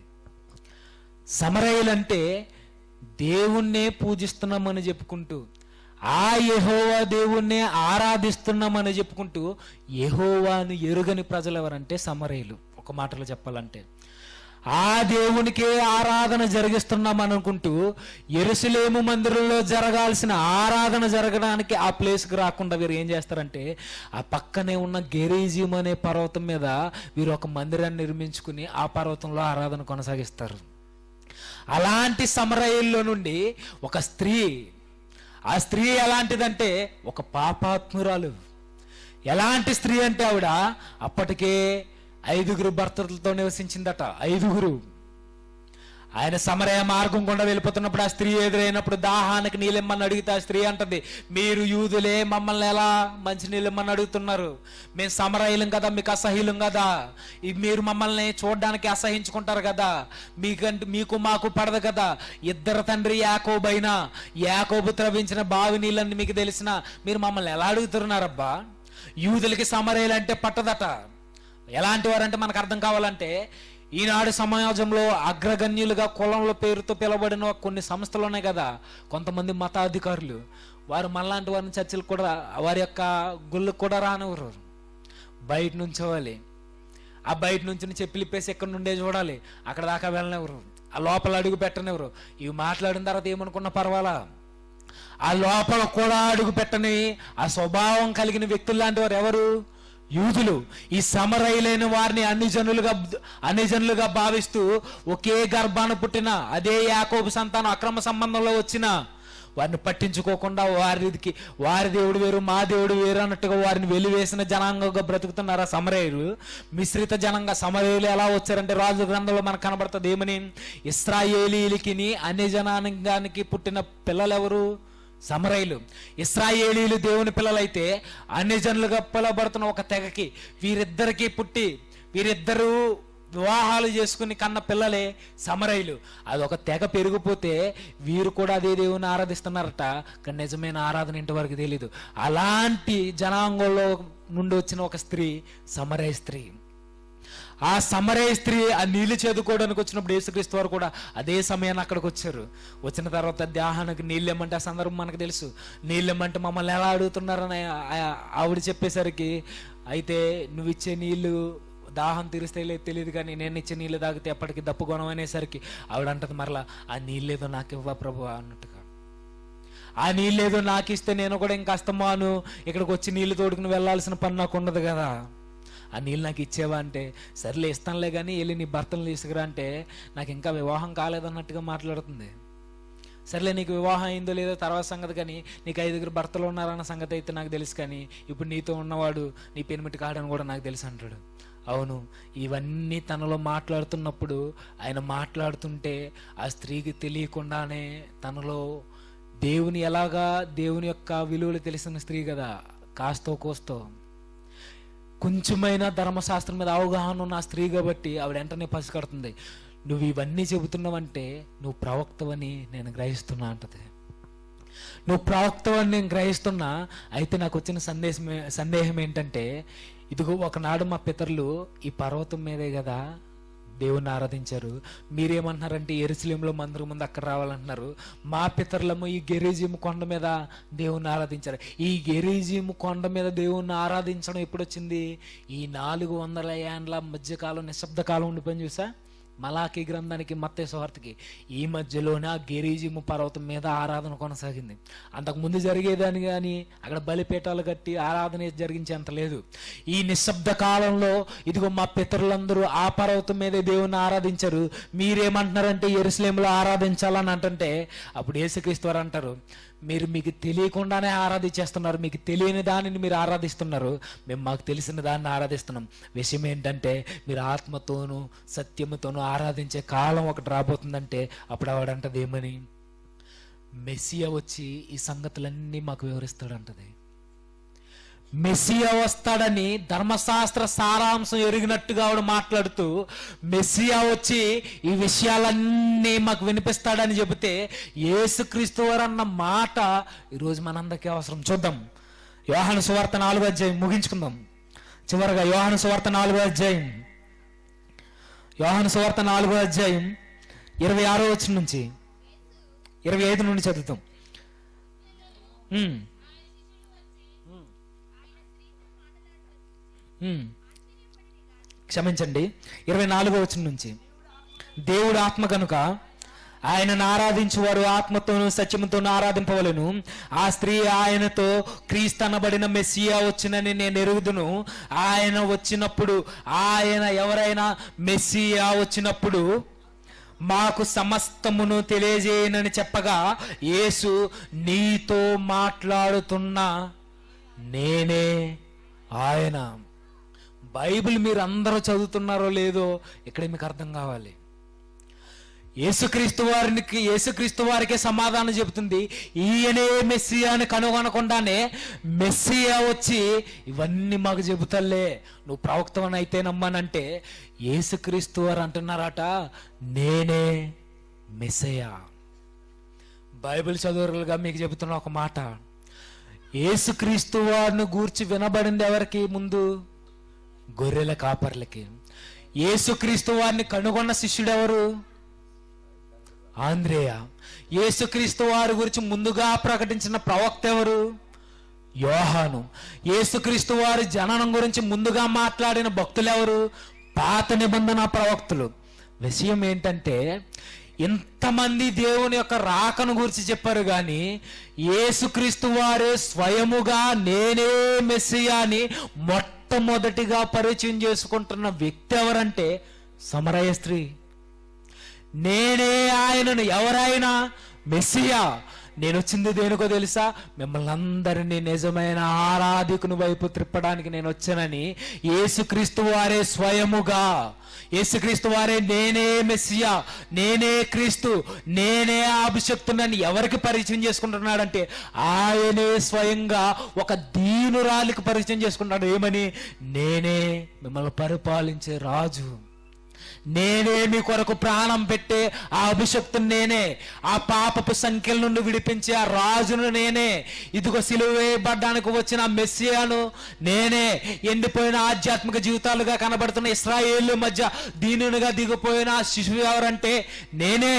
సమరయులు అంటే దేవుణ్ణే పూజిస్తున్నామని చెప్పుకుంటూ, ఆ యెహోవా దేవుణ్ణే ఆరాధిస్తున్నామని చెప్పుకుంటూ యెహోవాను ఎరుగని ప్రజలు ఎవరంటే సమరయులు. ఒక మాటలో చెప్పాలంటే ఆ దేవునికే ఆరాధన జరిగిస్తున్నాం అనుకుంటూ యెరూషలేము మందిరంలో జరగాల్సిన ఆరాధన జరగడానికి ఆ ప్లేస్కి రాకుండా వీరు ఏం చేస్తారంటే ఆ పక్కనే ఉన్న గెరీజియం అనే పర్వతం మీద వీరు ఒక మందిరాన్ని నిర్మించుకుని ఆ పర్వతంలో ఆరాధన కొనసాగిస్తారు. అలాంటి సమరయుల్లో నుండి ఒక స్త్రీ, ఆ స్త్రీ ఎలాంటిదంటే ఒక పాపాత్మురాలు. ఎలాంటి స్త్రీ అంటే ఆవిడ అప్పటికే ఐదుగురు భర్తలతో నివసించిందట. ఐదుగురు. ఆయన సమరయ మార్గం గుండా వెళ్ళిపోతున్నప్పుడు ఆ స్త్రీ ఎదురైనప్పుడు దాహానికి నీళ్ళెమ్మని అడిగితే ఆ స్త్రీ అంటది, మీరు యూదులే మమ్మల్ని ఎలా మంచి నీళ్ళెమ్మని అడుగుతున్నారు? మేము సమరయులం కదా, మీకు అసహ్యులం కదా, మీరు మమ్మల్ని చూడడానికి అసహించుకుంటారు కదా, మీకంటే మీకు మాకు పడదు కదా, ఇద్దరు తండ్రి యాకోబైనా యాకోబు త్రవించిన బావి నీళ్ళని మీకు తెలిసిన మీరు మమ్మల్ని ఎలా అడుగుతున్నారబ్బా? యూదులకి సమరయులు అంటే పట్టదట. ఎలాంటి వారంటే మనకు అర్థం కావాలంటే ఈనాడు సమాజంలో అగ్రగణ్యులుగా కులంలో పేరుతో పిలవబడిన కొన్ని సంస్థలు ఉన్నాయి కదా, కొంతమంది మతాధికారులు, వారు మనలాంటి వారిని చర్చలకు కూడా వారి యొక్క గుళ్ళకు కూడా రానివ్వరు. బయట నుంచోవాలి, ఆ బయట నుంచి చెప్పిలిప్పేసి ఎక్కడి నుండే చూడాలి, అక్కడ దాకా వెళ్ళనివ్వరు, ఆ లోపల అడుగు పెట్టనివ్వరు. ఇవి మాట్లాడిన తర్వాత ఏమనుకున్నా పర్వాలా, ఆ లోపల కూడా అడుగు పెట్టని ఆ స్వభావం కలిగిన వ్యక్తులు లాంటి వారు ఎవరు? యూదులు. ఈ సమరయులైన వారిని అన్ని జనులుగా అన్ని జనులుగా భావిస్తూ ఒకే గర్భాన పుట్టిన అదే యాకోబు సంతానం అక్రమ సంబంధంలో వచ్చిన వారిని పట్టించుకోకుండా వారికి వారి దేవుడు వేరు మా దేవుడు వేరు అన్నట్టుగా వారిని వెలివేసిన జనాంగంగా బ్రతుకుతున్నారు ఆ సమరయులు. మిశ్రిత జనంగా సమరయులు ఎలా వచ్చారంటే రాజు గ్రంథంలో మనకు కనబడుతుంది ఏమని? ఇశ్రాయేలీలకి అన్ని జనాంగానికి పుట్టిన పిల్లలు ఎవరు? సమరయులు. ఇశ్రాయేలీలు దేవుని పిల్లలైతే అన్ని జనులుగా పిలవబడుతున్న ఒక తెగకి వీరిద్దరికి పుట్టి వీరిద్దరూ వివాహాలు చేసుకుని కన్న పిల్లలే సమరయులు. అదొక తెగ పెరిగిపోతే వీరు కూడా అదే దేవుని ఆరాధిస్తున్నారట, కానీ నిజమైన ఆరాధన ఇంటి వరకు తెలీదు. అలాంటి జనాంగంలో నుండి వచ్చిన ఒక స్త్రీ సమరయ స్త్రీ. ఆ సమరయ స్త్రీ ఆ నీళ్లు చేదుకోవడానికి వచ్చినప్పుడు యేసుక్రీస్తు వారు కూడా అదే సమయాన్ని అక్కడికి వచ్చారు. వచ్చిన తర్వాత దాహానికి నీళ్ళు ఇమ్మంటే ఆ సందర్భం మనకు తెలుసు. నీళ్ళు ఇమ్మంటే మమ్మల్ని ఎలా అడుగుతున్నారని ఆవిడ చెప్పేసరికి, అయితే నువ్వు ఇచ్చే నీళ్లు దాహం తీరిస్తే తెలియదు కానీ నేను ఇచ్చే నీళ్ళు తాగితే ఎప్పటికీ దప్పుకొనం అనేసరికి ఆవిడ అంటది మరలా, ఆ నీళ్ళేదో నాకు ఇవ్వ ప్రభు అన్నట్టుగా. ఆ నీళ్ళేదో నాకు ఇస్తే నేను కూడా ఇంకా అస్తమాను ఇక్కడికి వచ్చి నీళ్లు తోడుకుని వెళ్లాల్సిన పని నాకు ఉండదు కదా, ఆ నీళ్ళు నాకు ఇచ్చేవా అంటే, సర్లే ఇస్తానులే కానీ వెళ్ళి నీ భర్తను తీసుకురా అంటే, నాకు ఇంకా వివాహం కాలేదన్నట్టుగా మాట్లాడుతుంది. సర్లే నీకు వివాహం అయిందో లేదో తర్వాత సంగతి, కానీ నీకు ఐదుగురు భర్తలు ఉన్నారన్న సంగతి అయితే నాకు తెలుసు, కానీ ఇప్పుడు నీతో ఉన్నవాడు నీ పెనిమిటి కాడని కూడా నాకు తెలుసు అంటాడు. అవును, ఇవన్నీ తనలో మాట్లాడుతున్నప్పుడు ఆయన మాట్లాడుతుంటే ఆ స్త్రీకి తెలియకుండానే తనలో దేవుని ఎలాగా దేవుని యొక్క విలువలు తెలిసిన స్త్రీ కదా, కాస్తో కోస్తో కొంచెమైనా ధర్మశాస్త్రం మీద అవగాహన ఉన్న స్త్రీ కాబట్టి ఆవిడ వెంటనే పసిగడుతుంది. నువ్వు ఇవన్నీ చెబుతున్నావంటే నువ్వు ప్రవక్తవని నేను గ్రహిస్తున్నా అంటది. నువ్వు ప్రవక్తవని నేను గ్రహిస్తున్నా. అయితే నాకు వచ్చిన సందేశం సందేహం ఏంటంటే, ఇదిగో ఒకనాడు మా పితరులు ఈ పర్వతం మీదే కదా దేవుణ్ణి ఆరాధించారు. మీరేమంటున్నారంటే యెరూషలేములో మందిరం ముందు అక్కడ రావాలంటున్నారు. మా పితరులము ఈ గెరిజీము కొండ మీద దేవుణ్ణి ఆరాధించారు. ఈ గెరిజీము కొండ మీద దేవుణ్ణి ఆరాధించడం ఎప్పుడు వచ్చింది? ఈ నాలుగు వందల ఏండ్ల మధ్యకాలం నిశ్శబ్ద కాలం ఉండిపోయింది చూసా, మలాకీ గ్రంథానికి మత్తయి సువార్తకి. ఈ మధ్యలోనే ఆ గెరిజీము పర్వతం మీద ఆరాధన కొనసాగింది. అంతకుముందు జరిగేదాన్ని కానీ అక్కడ బలిపీఠాలు కట్టి ఆరాధన జరిగించేంత లేదు. ఈ నిశ్శబ్ద కాలంలో ఇదిగో మా పితరులందరూ ఆ పర్వతం మీదే దేవుణ్ణి ఆరాధించారు. మీరేమంటున్నారంటే యెరూషలేములో ఆరాధించాలని అంటుంటే అప్పుడు యేసుక్రీస్తు వారు అంటారు, మీరు మీకు తెలియకుండానే ఆరాధించేస్తున్నారు, మీకు తెలియని దానిని మీరు ఆరాధిస్తున్నారు, మేము మాకు తెలిసిన దాన్ని ఆరాధిస్తున్నాం. విషయం ఏంటంటే మీరు ఆత్మతోనూ సత్యముతోనూ ఆరాధించే కాలం ఒకటి రాబోతుందంటే అప్పుడు ఆవిడంటది ఏమని? మెస్సియా వచ్చి ఈ సంగతులన్నీ మాకు వివరిస్తాడంటది. మెస్సియా వస్తాడని ధర్మశాస్త్ర సారాంశం ఎరిగినట్టుగా ఆవిడ మాట్లాడుతూ మెస్సియా వచ్చి ఈ విషయాలన్నీ మాకు వినిపిస్తాడని చెబితే యేసుక్రీస్తు వారు అన్న మాట ఈరోజు మనందరికీ అవసరం. చూద్దాం యోహాను సువార్త నాలుగో అధ్యాయం, ముగించుకుందాం చివరగా. యోహాను సువార్త నాలుగో అధ్యాయం, యోహాను సువార్త నాలుగో అధ్యాయం ఇరవై ఆరో వచనం నుంచి ఇరవై ఐదు నుండి చదువుతాం. క్షమించండి, ఇరవై నాలుగో వచనం నుంచి. దేవుడు ఆత్మ కనుక ఆయనను ఆరాధించువారు ఆత్మతోనూ సత్యముతోనూ ఆరాధింపవలెను. ఆ స్త్రీ ఆయనతో, క్రీస్తు అనబడిన మెస్సియా వచ్చినని నేను ఎరుగుదును. ఆయన వచ్చినప్పుడు, ఆయన ఎవరైనా మెస్సియా వచ్చినప్పుడు మాకు సమస్తమును తెలియజేయనని చెప్పగా యేసు, నీతో మాట్లాడుతున్నా నేనే ఆయన. బైబిల్ మీరు అందరూ చదువుతున్నారో లేదో ఇక్కడ మీకు అర్థం కావాలి. యేసుక్రీస్తు వారికి యేసుక్రీస్తు వారికే సమాధానం చెబుతుంది. ఈయనే మెస్సియా అని కనుగొనకుండానే మెస్సియా వచ్చి ఇవన్నీ మాకు చెబుతలే, నువ్వు ప్రవక్తవని అయితే నమ్మనంటే యేసుక్రీస్తు వారు అంటున్నారట, నేనే మెస్సియా. బైబిల్ చదువులుగా మీకు చెబుతున్న ఒక మాట, యేసుక్రీస్తు వారిని గూర్చి వినబడింది ఎవరికి? ముందు గొర్రెల కాపర్లకి. యేసుక్రీస్తు వారిని కనుగొన్న శిష్యుడు ఎవరు? ఆంద్రేయ. యేసుక్రీస్తు వారి గురించి ముందుగా ప్రకటించిన ప్రవక్త ఎవరు? యోహాను. యేసుక్రీస్తు వారి జననం గురించి ముందుగా మాట్లాడిన భక్తులు ఎవరు? పాత నిబంధన ప్రవక్తులు. విషయం ఏంటంటే ఇంతమంది దేవుని యొక్క రాకను గురించి చెప్పారు కానీ యేసుక్రీస్తు వారే స్వయముగా నేనే మెస్సియా అని మొట్టమొదటిగా పరిచయం చేసుకుంటున్న వ్యక్తి ఎవరంటే సమరయ స్త్రీ. నేనే ఆయనను, ఎవరైనా మెస్సియా. నేను వచ్చింది దేనికో తెలుసా? మిమ్మల్ని అందరినీ నిజమైన ఆరాధికుని వైపు త్రిప్పడానికి నేను వచ్చానని యేసుక్రీస్తు వారే స్వయముగా, యేసుక్రీస్తు వారే నేనే మెస్సియా, నేనే క్రీస్తు, నేనే అభిషక్తునని ఎవరికి పరిచయం చేసుకుంటున్నాడంటే ఆయనే స్వయంగా ఒక దీనురాలికి పరిచయం చేసుకుంటున్నాడు. ఏమని? నేనే మిమ్మల్ని పరిపాలించే రాజు, నేనే మీ కొరకు ప్రాణం పెట్టే ఆ అభిషక్తుని నేనే, ఆ పాపపు సంఖ్యల నుండి విడిపించే ఆ రాజును నేనే, ఇదిగో సిలువ వేయబడ్డానికి వచ్చిన మెస్సియాను నేనే, ఎండిపోయిన ఆధ్యాత్మిక జీవితాలుగా కనబడుతున్న ఇశ్రాయేలు మధ్య దీనునిగా దిగిపోయిన శిశువు ఎవరంటే నేనే.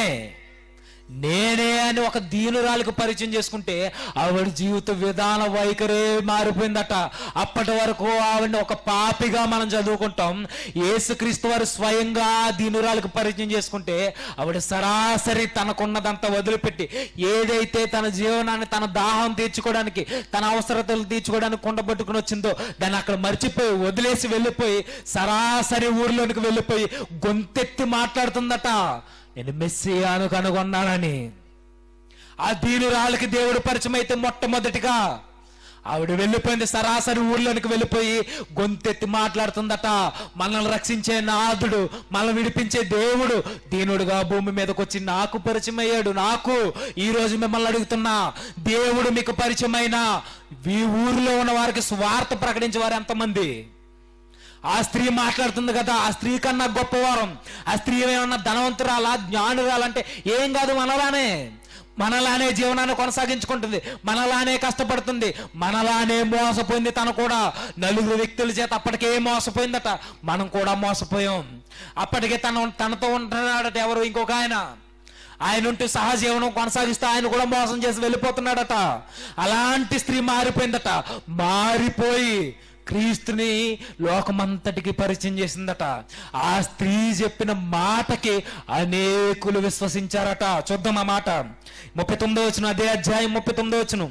నేనే అని ఒక దీనురాలకు పరిచయం చేసుకుంటే ఆవిడ జీవిత విధాన వైఖరే మారిపోయిందట. అప్పటి వరకు ఆవిడని ఒక పాపిగా మనం చదువుకుంటాం. యేసుక్రీస్తు వారు స్వయంగా దీనురాలకు పరిచయం చేసుకుంటే ఆవిడ సరాసరి తనకున్నదంతా వదిలిపెట్టి ఏదైతే తన జీవనాన్ని, తన దాహం తీర్చుకోవడానికి, తన అవసరతలు తీర్చుకోవడానికి కుండబట్టుకుని వచ్చిందో దాన్ని అక్కడ మర్చిపోయి వదిలేసి వెళ్ళిపోయి సరాసరి ఊర్లోనికి వెళ్ళిపోయి గొంతెత్తి మాట్లాడుతుందట, నేను మెస్సియాను కనుగొన్నానని. ఆ దీనురాలకి దేవుడు పరిచయం అయితే మొట్టమొదటిగా ఆవిడ వెళ్ళిపోయింది, సరాసరి ఊర్లోనికి వెళ్ళిపోయి గొంతెత్తి మాట్లాడుతుందట, మనల్ని రక్షించే నాథుడు, మనల్ని విడిపించే దేవుడు దీనుడుగా భూమి మీదకి వచ్చి నాకు పరిచయం అయ్యాడు. నాకు ఈ రోజు మిమ్మల్ని అడుగుతున్నా, దేవుడు మీకు పరిచయమైనా ఈ ఊరిలో ఉన్న వారికి స్వార్థ ప్రకటించే వారు ఎంతమంది? ఆ స్త్రీ మాట్లాడుతుంది కదా, ఆ స్త్రీ కన్నా గొప్పవారం. ఆ స్త్రీ ఏమన్నా ధనవంతురాలా, జ్ఞానురాలంటే ఏం కాదు, మనలానే మనలానే జీవనాన్ని కొనసాగించుకుంటుంది, మనలానే కష్టపడుతుంది, మనలానే మోసపోయింది. తను కూడా నలుగురు వ్యక్తుల చేత అప్పటికే మోసపోయిందట. మనం కూడా మోసపోయాం. అప్పటికే తన తనతో ఉంటున్నాడట ఎవరు, ఇంకొక ఆయన. ఆయన ఉంటూ సహజీవనం కొనసాగిస్తూ ఆయన కూడా మోసం చేసి వెళ్ళిపోతున్నాడట. అలాంటి స్త్రీ మారిపోయిందట. మారిపోయి క్రీస్తుని లోకమంతటికి పరిచయం చేసిందట. ఆ స్త్రీ చెప్పిన మాటకి అనేకులు విశ్వసించారట. చూద్దాం ఆ మాట. ముప్పై తొమ్మిదో వచనం, అదే అధ్యాయం ముప్పై తొమ్మిదో వచనం.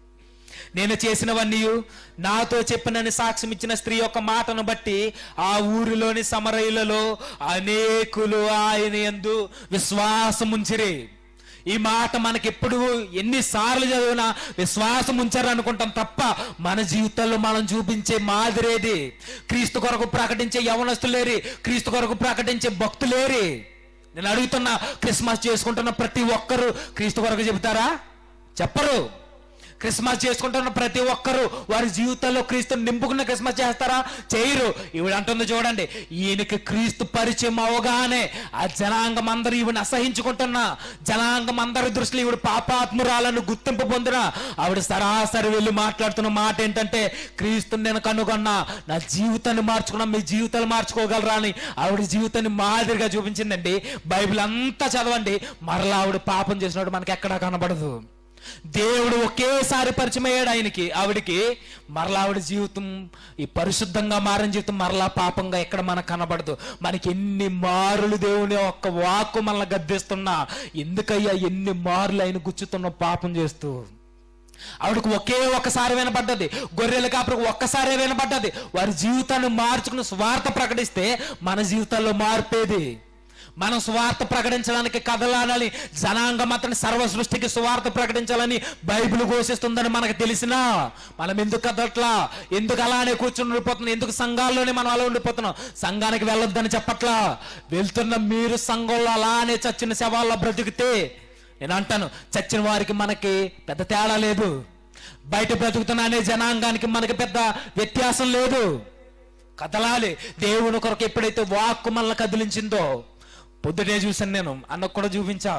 నేను చేసినవన్నీ నాతో చెప్పినని సాక్ష్యం ఇచ్చిన స్త్రీ యొక్క మాటను బట్టి ఆ ఊరిలోని సమరయులలో అనేకులు ఆయన యందు విశ్వాసం ఉంచిరి. ఈ మాట మనకి ఎప్పుడు ఎన్నిసార్లు చదివినా విశ్వాసం ఉంచారు అనుకుంటాం తప్ప మన జీవితంలో మనం చూపించే మాదిరేది. క్రీస్తు కొరకు ప్రకటించే యవనస్తులేరి, క్రీస్తు కొరకు ప్రకటించే భక్తులేరి. నేను అడుగుతున్నా, క్రిస్మస్ చేసుకుంటున్న ప్రతి ఒక్కరు క్రీస్తు కొరకు చెబుతారా? చెప్పరు. క్రిస్మస్ చేసుకుంటున్న ప్రతి ఒక్కరు వారి జీవితంలో క్రీస్తుని నింపుకున్న క్రిస్మస్ చేస్తారా? చేయరు. ఈవిడ అంటుంది చూడండి, ఈయనకి క్రీస్తు పరిచయం అవగానే ఆ జనాంగం అందరూ ఈవిని అసహించుకుంటున్నా, జనాంగం అందరి దృష్టిలో ఈవిడ పాపాత్మురాలను గుర్తింపు పొందిన ఆవిడ సరాసరి వెళ్ళి మాట్లాడుతున్న మాట ఏంటంటే, క్రీస్తుని నేను కనుగొన్నా, నా జీవితాన్ని మార్చుకున్నా, మీ జీవితాలు మార్చుకోగలరా అని ఆవిడ జీవితాన్ని మాదిరిగా చూపించిందండి. బైబిల్ అంతా చదవండి, మరలా ఆవిడ పాపం చేసినప్పుడు మనకి ఎక్కడా కనబడదు. దేవుడు ఒకేసారి పరిచయం అయ్యాడు ఆయనకి, ఆవిడికి. మరలా ఆవిడ జీవితం, ఈ పరిశుద్ధంగా మారిన జీవితం మరలా పాపంగా ఎక్కడ మనకు కనబడదు. మనకి ఎన్ని మారులు దేవుని ఒక్క వాక్కు మనల్ని గద్దిస్తున్నా, ఎందుకయ్యా ఎన్ని మారులు ఆయన గుచ్చుతున్న పాపం చేస్తూ. ఆవిడకు ఒకే ఒక్కసారి వినపడ్డది, గొర్రెల కాపురకు ఒక్కసారే వినపడ్డది. వారి జీవితాన్ని మార్చుకుని స్వార్థ ప్రకటిస్తే మన జీవితాల్లో మార్పేది. మనం స్వార్థ ప్రకటించడానికి కదలాలని, జనాంగం అతని సర్వ సృష్టికి స్వార్థ ప్రకటించాలని బైబిల్ ఘోషిస్తుందని మనకు తెలిసినా మనం ఎందుకు కదలట్లా? ఎందుకు అలానే కూర్చుని ఉండిపోతున్నాం? ఎందుకు సంఘాల్లోనే మనం అలా ఉండిపోతున్నాం? సంఘానికి వెళ్ళొద్దని చెప్పట్లా. వెళ్తున్న మీరు సంఘంలో అలానే చచ్చిన శవాల్లో బ్రతికితే, నేను అంటాను, చచ్చిన వారికి మనకి పెద్ద తేడా లేదు. బయట బ్రతుకుతున్న అనే జనాంగానికి మనకి పెద్ద వ్యత్యాసం లేదు. కదలాలి. దేవుని కొరకు ఎప్పుడైతే వాక్కు మనల్ని కదిలించిందో, పొద్దుటే చూశాను నేను, అన్నకు కూడా చూపించా.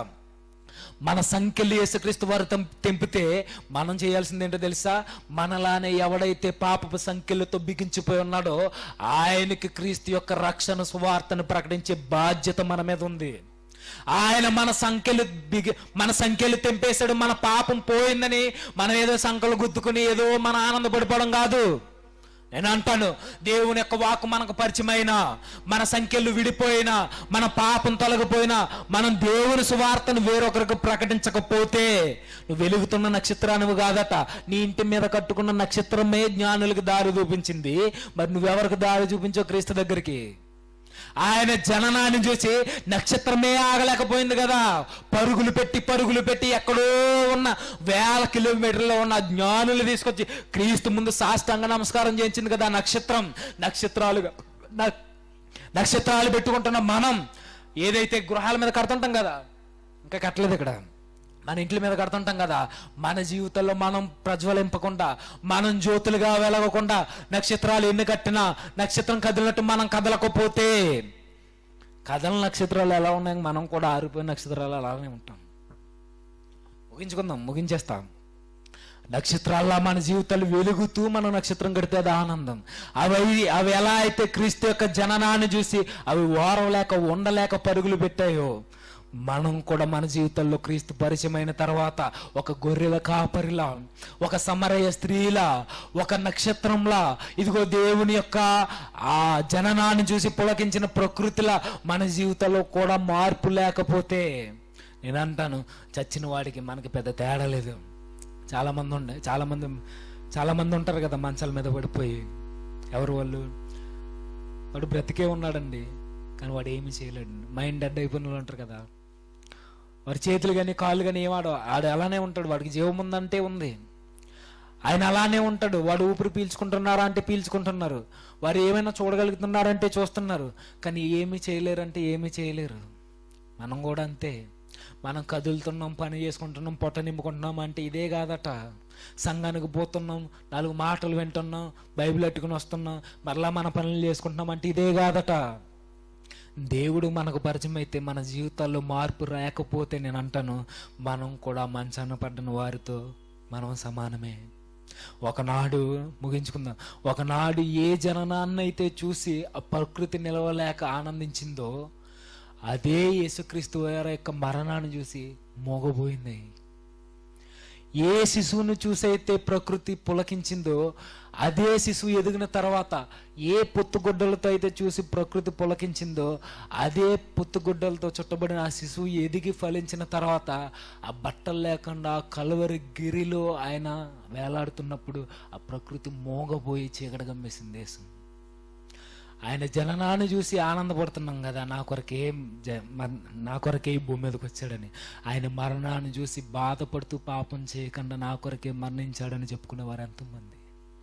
మన సంఖ్యలు యేసుక్రీస్తు వారు తెంపితే మనం చేయాల్సింది ఏంటో తెలుసా? మనలానే ఎవడైతే పాపపు సంఖ్యలతో బిగించిపోయి ఉన్నాడో ఆయనకి క్రీస్తు యొక్క రక్షణ సువార్తను ప్రకటించే బాధ్యత మన మీద ఉంది. ఆయన మన సంఖ్యలు బిగి మన సంఖ్యలు తెంపేశాడు. మన పాపం పోయిందని మనం ఏదో సంఖ్యలు గుద్దుకుని ఏదో మన ఆనందపడిపోవడం కాదు. నేను అంటాను, దేవుని యొక్క వాక్కు మనకు పరిచయమైనా, మన సంఖ్యలు విడిపోయినా, మన పాపం తొలగిపోయినా, మనం దేవుని సువార్తను వేరొకరికి ప్రకటించకపోతే నువ్వు వెలుగుతున్న నక్షత్రానివి కాదట. నీ ఇంటి మీద కట్టుకున్న నక్షత్రమే జ్ఞానులకు దారి చూపించింది. మరి నువ్వెవరికి దారి చూపించో? క్రీస్తు దగ్గరికి. ఆయన జననాన్ని చూసి నక్షత్రమే ఆగలేకపోయింది కదా. పరుగులు పెట్టి పరుగులు పెట్టి ఎక్కడో ఉన్న వేల కిలోమీటర్లో ఉన్న జ్ఞానులు తీసుకొచ్చి క్రీస్తు ముందు సాష్టాంగ నమస్కారం చేయించింది కదా నక్షత్రం. నక్షత్రాలుగా నక్షత్రాలు పెట్టుకుంటున్న మనం ఏదైతే గృహాల మీద కడుతుంటాం కదా, ఇంకా కట్టలేదు ఇక్కడ, మన ఇంట్ల మీద కడుతుంటాం కదా, మన జీవితంలో మనం ప్రజ్వలింపకుండా, మనం జ్యోతులుగా వెలగకుండా, నక్షత్రాలు ఎన్ని కట్టినా నక్షత్రం కదిలినట్టు మనం కదలకపోతే, కదల నక్షత్రాలు ఎలా ఉన్నాయి, మనం కూడా ఆరిపోయిన నక్షత్రాలు అలానే ఉంటాం. ముగించుకుందాం, ముగించేస్తాం. నక్షత్రాల్లో మన జీవితాలు వెలుగుతూ మనం నక్షత్రం కడితే అది ఆనందం. అవి అవి ఎలా అయితే క్రీస్తు యొక్క జననాన్ని చూసి అవి ఓరవలేక ఉండలేక పరుగులు పెట్టాయో, మనం కూడా మన జీవితంలో క్రీస్తు పరిచయమైన తర్వాత ఒక గొర్రెల కాపరిలా, ఒక సమరయ స్త్రీలా, ఒక నక్షత్రంలా, ఇదిగో దేవుని యొక్క ఆ జననాన్ని చూసి పులకించిన ప్రకృతిలా మన జీవితంలో కూడా మార్పు లేకపోతే, నేను అంటాను, చచ్చిన వాడికి మనకి పెద్ద తేడా లేదు. చాలామంది ఉండే చాలామంది చాలామంది ఉంటారు కదా మంచాల మీద పడిపోయి. ఎవరు వాళ్ళు? వాడు బ్రతికే ఉన్నాడండి, కానీ వాడు ఏమీ చేయలేడు. మైండ్ డెడ్ అయిపోయిన వాళ్ళు ఉంటారు కదా, వాడి చేతులు కానీ కాళ్ళు కానీ ఏమాడో, ఆడు అలానే ఉంటాడు. వాడికి జీవం ఉందంటే ఉంది, ఆయన అలానే ఉంటాడు. వాడు ఊపిరి పీల్చుకుంటున్నారా అంటే పీల్చుకుంటున్నారు, వారు ఏమైనా చూడగలుగుతున్నారంటే చూస్తున్నారు, కానీ ఏమీ చేయలేరంటే ఏమీ చేయలేరు. మనం కూడా అంతే. మనం కదులుతున్నాం, పని చేసుకుంటున్నాం, పొట్ట నింపుకుంటున్నాం అంటే ఇదే కాదట. సంఘానికి పోతున్నాం, నాలుగు మాటలు వింటున్నాం, బైబిల్ అట్టుకుని వస్తున్నాం, మరలా మన పనులు చేసుకుంటున్నాం అంటే ఇదే కాదట. దేవుడు మనకు పరిచయం అయితే మన జీవితాల్లో మార్పు రాకపోతే, నేను అంటాను, మనం కూడా మంచాన పడ్డన వారితో మనం సమానమే. ఒకనాడు ముగించుకుందాం. ఒకనాడు ఏ జననాన్నైతే చూసి ఆ ప్రకృతి నిలవలేక ఆనందించిందో అదే యేసుక్రీస్తు వారి యొక్క మరణాన్ని చూసి మోగబోయింది. ఏ శిశువును చూసైతే ప్రకృతి పులకించిందో అదే శిశువు ఎదిగిన తర్వాత ఏ పొత్తుగుడ్డలతో అయితే చూసి ప్రకృతి పులకించిందో అదే పొత్తుగుడ్డలతో చుట్టబడిన ఆ శిశువు ఎదిగి ఫలించిన తర్వాత ఆ బట్టలు లేకుండా కలువరి గిరిలో ఆయన వేలాడుతున్నప్పుడు ఆ ప్రకృతి మోగబోయి చీకటి గమ్మేసింది దేశం. ఆయన జననాన్ని చూసి ఆనందపడుతున్నాం కదా, నా కొరకే నా కొరకే భూమి మీదకి వచ్చాడని. ఆయన మరణాన్ని చూసి బాధపడుతూ పాపం చేయకుండా నా కొరకే మరణించాడని చెప్పుకునేవారు ఎంతమంది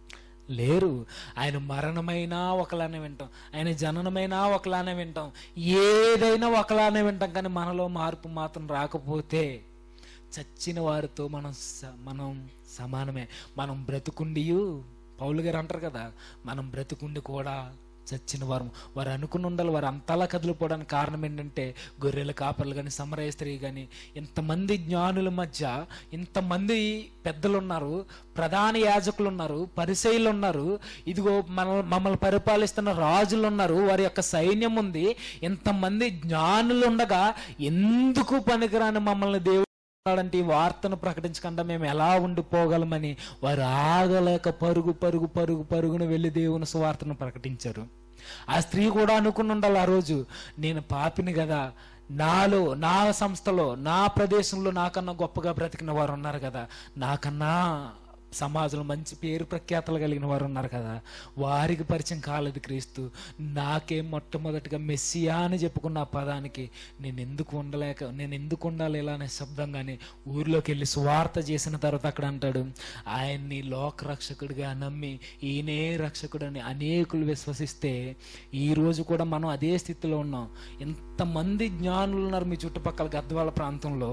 లేరు. ఆయన మరణమైనా ఒకలానే వింటాం, ఆయన జననమైనా ఒకలానే వింటాం, ఏదైనా ఒకలానే వింటాం. కానీ మనలో మార్పు మాత్రం రాకపోతే చచ్చిన వారితో మనం మనం సమానమే. మనం బ్రతుకుండి, పౌలు గారు అంటారు కదా, మనం బ్రతుకుండి కూడా చచ్చిన వారు. వారు అనుకుని ఉండాలి. వారు అంతలా కదిలిపోవడానికి కారణం ఏంటంటే గొర్రెల కాపర్లు కానీ సమరయ స్త్రీ కానీ ఇంతమంది జ్ఞానుల మధ్య ఇంతమంది పెద్దలు ఉన్నారు, ప్రధాన యాజకులు ఉన్నారు, పరిసయ్యులు ఉన్నారు, ఇదిగో మన మమ్మల్ని పరిపాలిస్తున్న రాజులు ఉన్నారు, వారి యొక్క సైన్యం ఉంది. ఇంతమంది జ్ఞానులు ఉండగా ఎందుకు పనికిరాని మమ్మల్ని దేవుడు అంటే ఈ వార్తను ప్రకటించకుండా మేము ఎలా ఉండిపోగలమని వారు ఆగలేక పరుగు పరుగు పరుగు పరుగున వెళ్ళి దేవుని సువార్తను ప్రకటించారు. ఆ స్త్రీ కూడా అనుకుని ఉండాలి ఆ రోజు, నేను పాపిని కదా, నాలో నా సంస్థలో నా ప్రదేశంలో నాకన్నా గొప్పగా బ్రతికిన వారు ఉన్నారు కదా, నాకన్నా సమాజంలో మంచి పేరు ప్రఖ్యాతలు కలిగిన వారు ఉన్నారు కదా, వారికి పరిచయం కాలేదు క్రీస్తు, నాకే మొట్టమొదటిగా మెస్సియా అని చెప్పుకున్న ఆ పదానికి నేను ఎందుకు ఉండలేక నేను ఎందుకు ఉండాలి ఇలా అనే శబ్దంగానే ఊర్లోకి వెళ్ళి సువార్త చేసిన తర్వాత అక్కడ అంటాడు, ఆయన్ని లోక రక్షకుడిగా నమ్మి ఈయనే రక్షకుడని అనేకులు విశ్వసిస్తే ఈ రోజు కూడా మనం అదే స్థితిలో ఉన్నాం. ఎంతమంది జ్ఞానులు ఉన్నారు మీ చుట్టుపక్కల గద్వాల ప్రాంతంలో,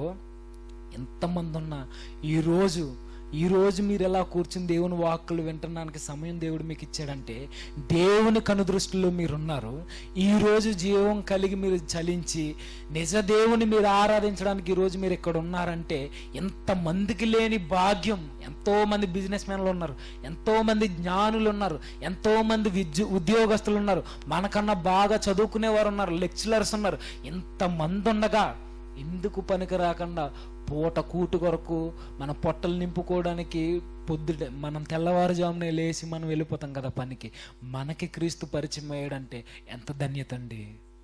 ఎంతమంది ఉన్నా ఈరోజు ఈరోజు మీరు ఎలా కూర్చుని దేవుని వాక్కులు వింటడానికి సమయం దేవుడు మీకు ఇచ్చాడంటే దేవుని కనుదృష్టిలో మీరున్నారు. ఈరోజు జీవం కలిగి మీరు చలించి నిజ దేవుని మీరు ఆరాధించడానికి ఈరోజు మీరు ఇక్కడ ఉన్నారంటే ఎంతమందికి లేని భాగ్యం. ఎంతో మంది బిజినెస్ మ్యాన్లు ఉన్నారు, ఎంతో మంది జ్ఞానులు ఉన్నారు, ఎంతో మంది విద్యు ఉద్యోగస్తులు ఉన్నారు, మనకన్నా బాగా చదువుకునేవారు ఉన్నారు, లెక్చరర్స్ ఉన్నారు. ఎంతమంది ఉండగా ఎందుకు పనికి రాకుండా పూట కూటు కొరకు మన పొట్టలు నింపుకోవడానికి పొద్దుట మనం తెల్లవారుజామునే లేచి మనం వెళ్ళిపోతాం కదా పనికి. మనకి క్రీస్తు పరిచయం అయ్యాడంటే ఎంత ధన్యత అండి.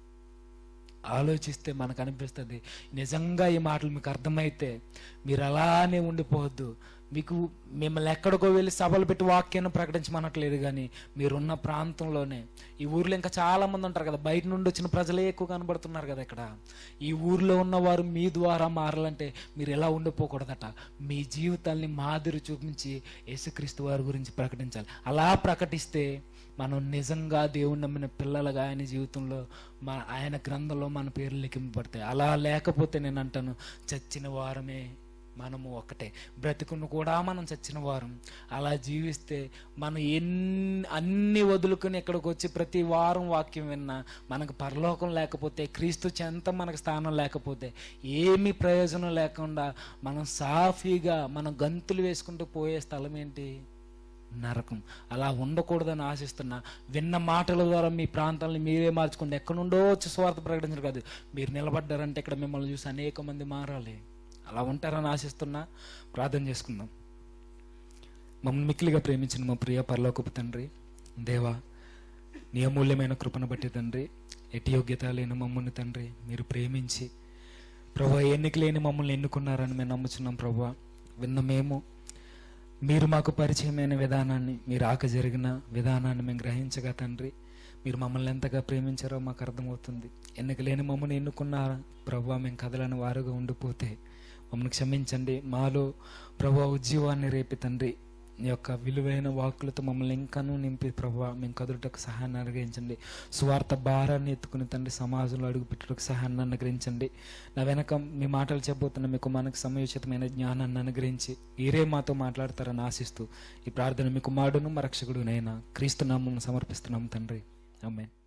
ఆలోచిస్తే మనకు అనిపిస్తుంది. నిజంగా ఈ మాటలు మీకు అర్థమైతే మీరు అలానే ఉండిపోవద్దు. మీకు మిమ్మల్ని ఎక్కడికో వెళ్ళి సభలు పెట్టి వాక్యాన్ని ప్రకటించమనట్లేదు, కానీ మీరున్న ప్రాంతంలోనే ఈ ఊర్లో ఇంకా చాలా మంది ఉంటారు కదా, బయట నుండి వచ్చిన ప్రజలే ఎక్కువ కనబడుతున్నారు కదా ఇక్కడ. ఈ ఊర్లో ఉన్నవారు మీ ద్వారా మారాలంటే మీరు ఎలా ఉండిపోకూడదట, మీ జీవితాల్ని మాదిరి చూపించి యేసుక్రీస్తు వారి గురించి ప్రకటించాలి. అలా ప్రకటిస్తే మనం నిజంగా దేవుని నమ్మిన పిల్లలుగా ఆయన జీవితంలో మన ఆయన గ్రంథంలో మన పేర్లు లిఖింపబడతాయి. అలా లేకపోతే నేను అంటాను చచ్చిన వారమే మనము ఒకటే, బ్రతికును కూడా మనం చచ్చిన వారం. అలా జీవిస్తే మనం ఎన్ని అన్ని వదులుకొని ఇక్కడికి వచ్చి ప్రతి వారం వాక్యం విన్నా మనకు పరలోకం లేకపోతే, క్రీస్తు చెంత మనకు స్థానం లేకపోతే ఏమీ ప్రయోజనం లేకుండా మనం సాఫీగా మనం గంతులు వేసుకుంటూ పోయే స్థలం ఏంటి? నరకం. అలా ఉండకూడదని ఆశిస్తున్నా. విన్న మాటల ద్వారా మీ ప్రాంతాలను మీరే మార్చుకోండి. ఎక్కడి నుండో వచ్చి స్వార్థ ప్రకటించరు కాదు, మీరు నిలబడ్డారంటే ఇక్కడ మిమ్మల్ని చూసి అనేక మంది మారాలి. అలా ఉంటారని ఆశిస్తున్నా. ప్రార్థన చేసుకుందాం. మమ్మల్ని మిక్కిలిగా ప్రేమించిన మా ప్రియ పరలోకపు తండ్రి, దేవా నీ అమూల్యమైన కృపను బట్టి తండ్రి, ఎట్టి యోగ్యత లేని మమ్మల్ని తండ్రి మీరు ప్రేమించి ప్రభా ఎన్నిక లేని మమ్మల్ని ఎన్నుకున్నారని మేము నమ్ముచున్నాం. ప్రభా విన్న మేము మీరు మాకు పరిచయమైన విధానాన్ని, మీరు ఆక జరిగిన విధానాన్ని మేము గ్రహించగా తండ్రి మీరు మమ్మల్ని ఎంతగా ప్రేమించారో మాకు అర్థమవుతుంది. ఎన్నిక లేని మమ్మల్ని ఎన్నుకున్నారా ప్రభా, మేము కదలని వారుగా ఉండిపోతే మమ్మల్ని క్షమించండి. మాలో ప్రభా ఉజ్జీవాన్ని రేపి తండ్రి నీ యొక్క విలువైన వాక్కులతో మమ్మల్ని ఇంకానూ నింపి ప్రభా మేము కదులుటకు సహాయాన్ని అనుగ్రహించండి. స్వార్థ భారాన్ని ఎత్తుకుని తండ్రి సమాజంలో అడుగుపెట్టుటకు సహాయాన్ని అనుగ్రహించండి. నా వెనక మీ మాటలు చెప్పబోతున్న మీకు మనకు సమయోచితమైన జ్ఞానాన్ని అనుగ్రహించి మీరే మాతో మాట్లాడతారని ఆశిస్తూ ఈ ప్రార్థన మీకు మాడును మా రక్షకుడునైనా క్రీస్తు నామమున సమర్పిస్తున్నాం తండ్రి. ఆమేన్.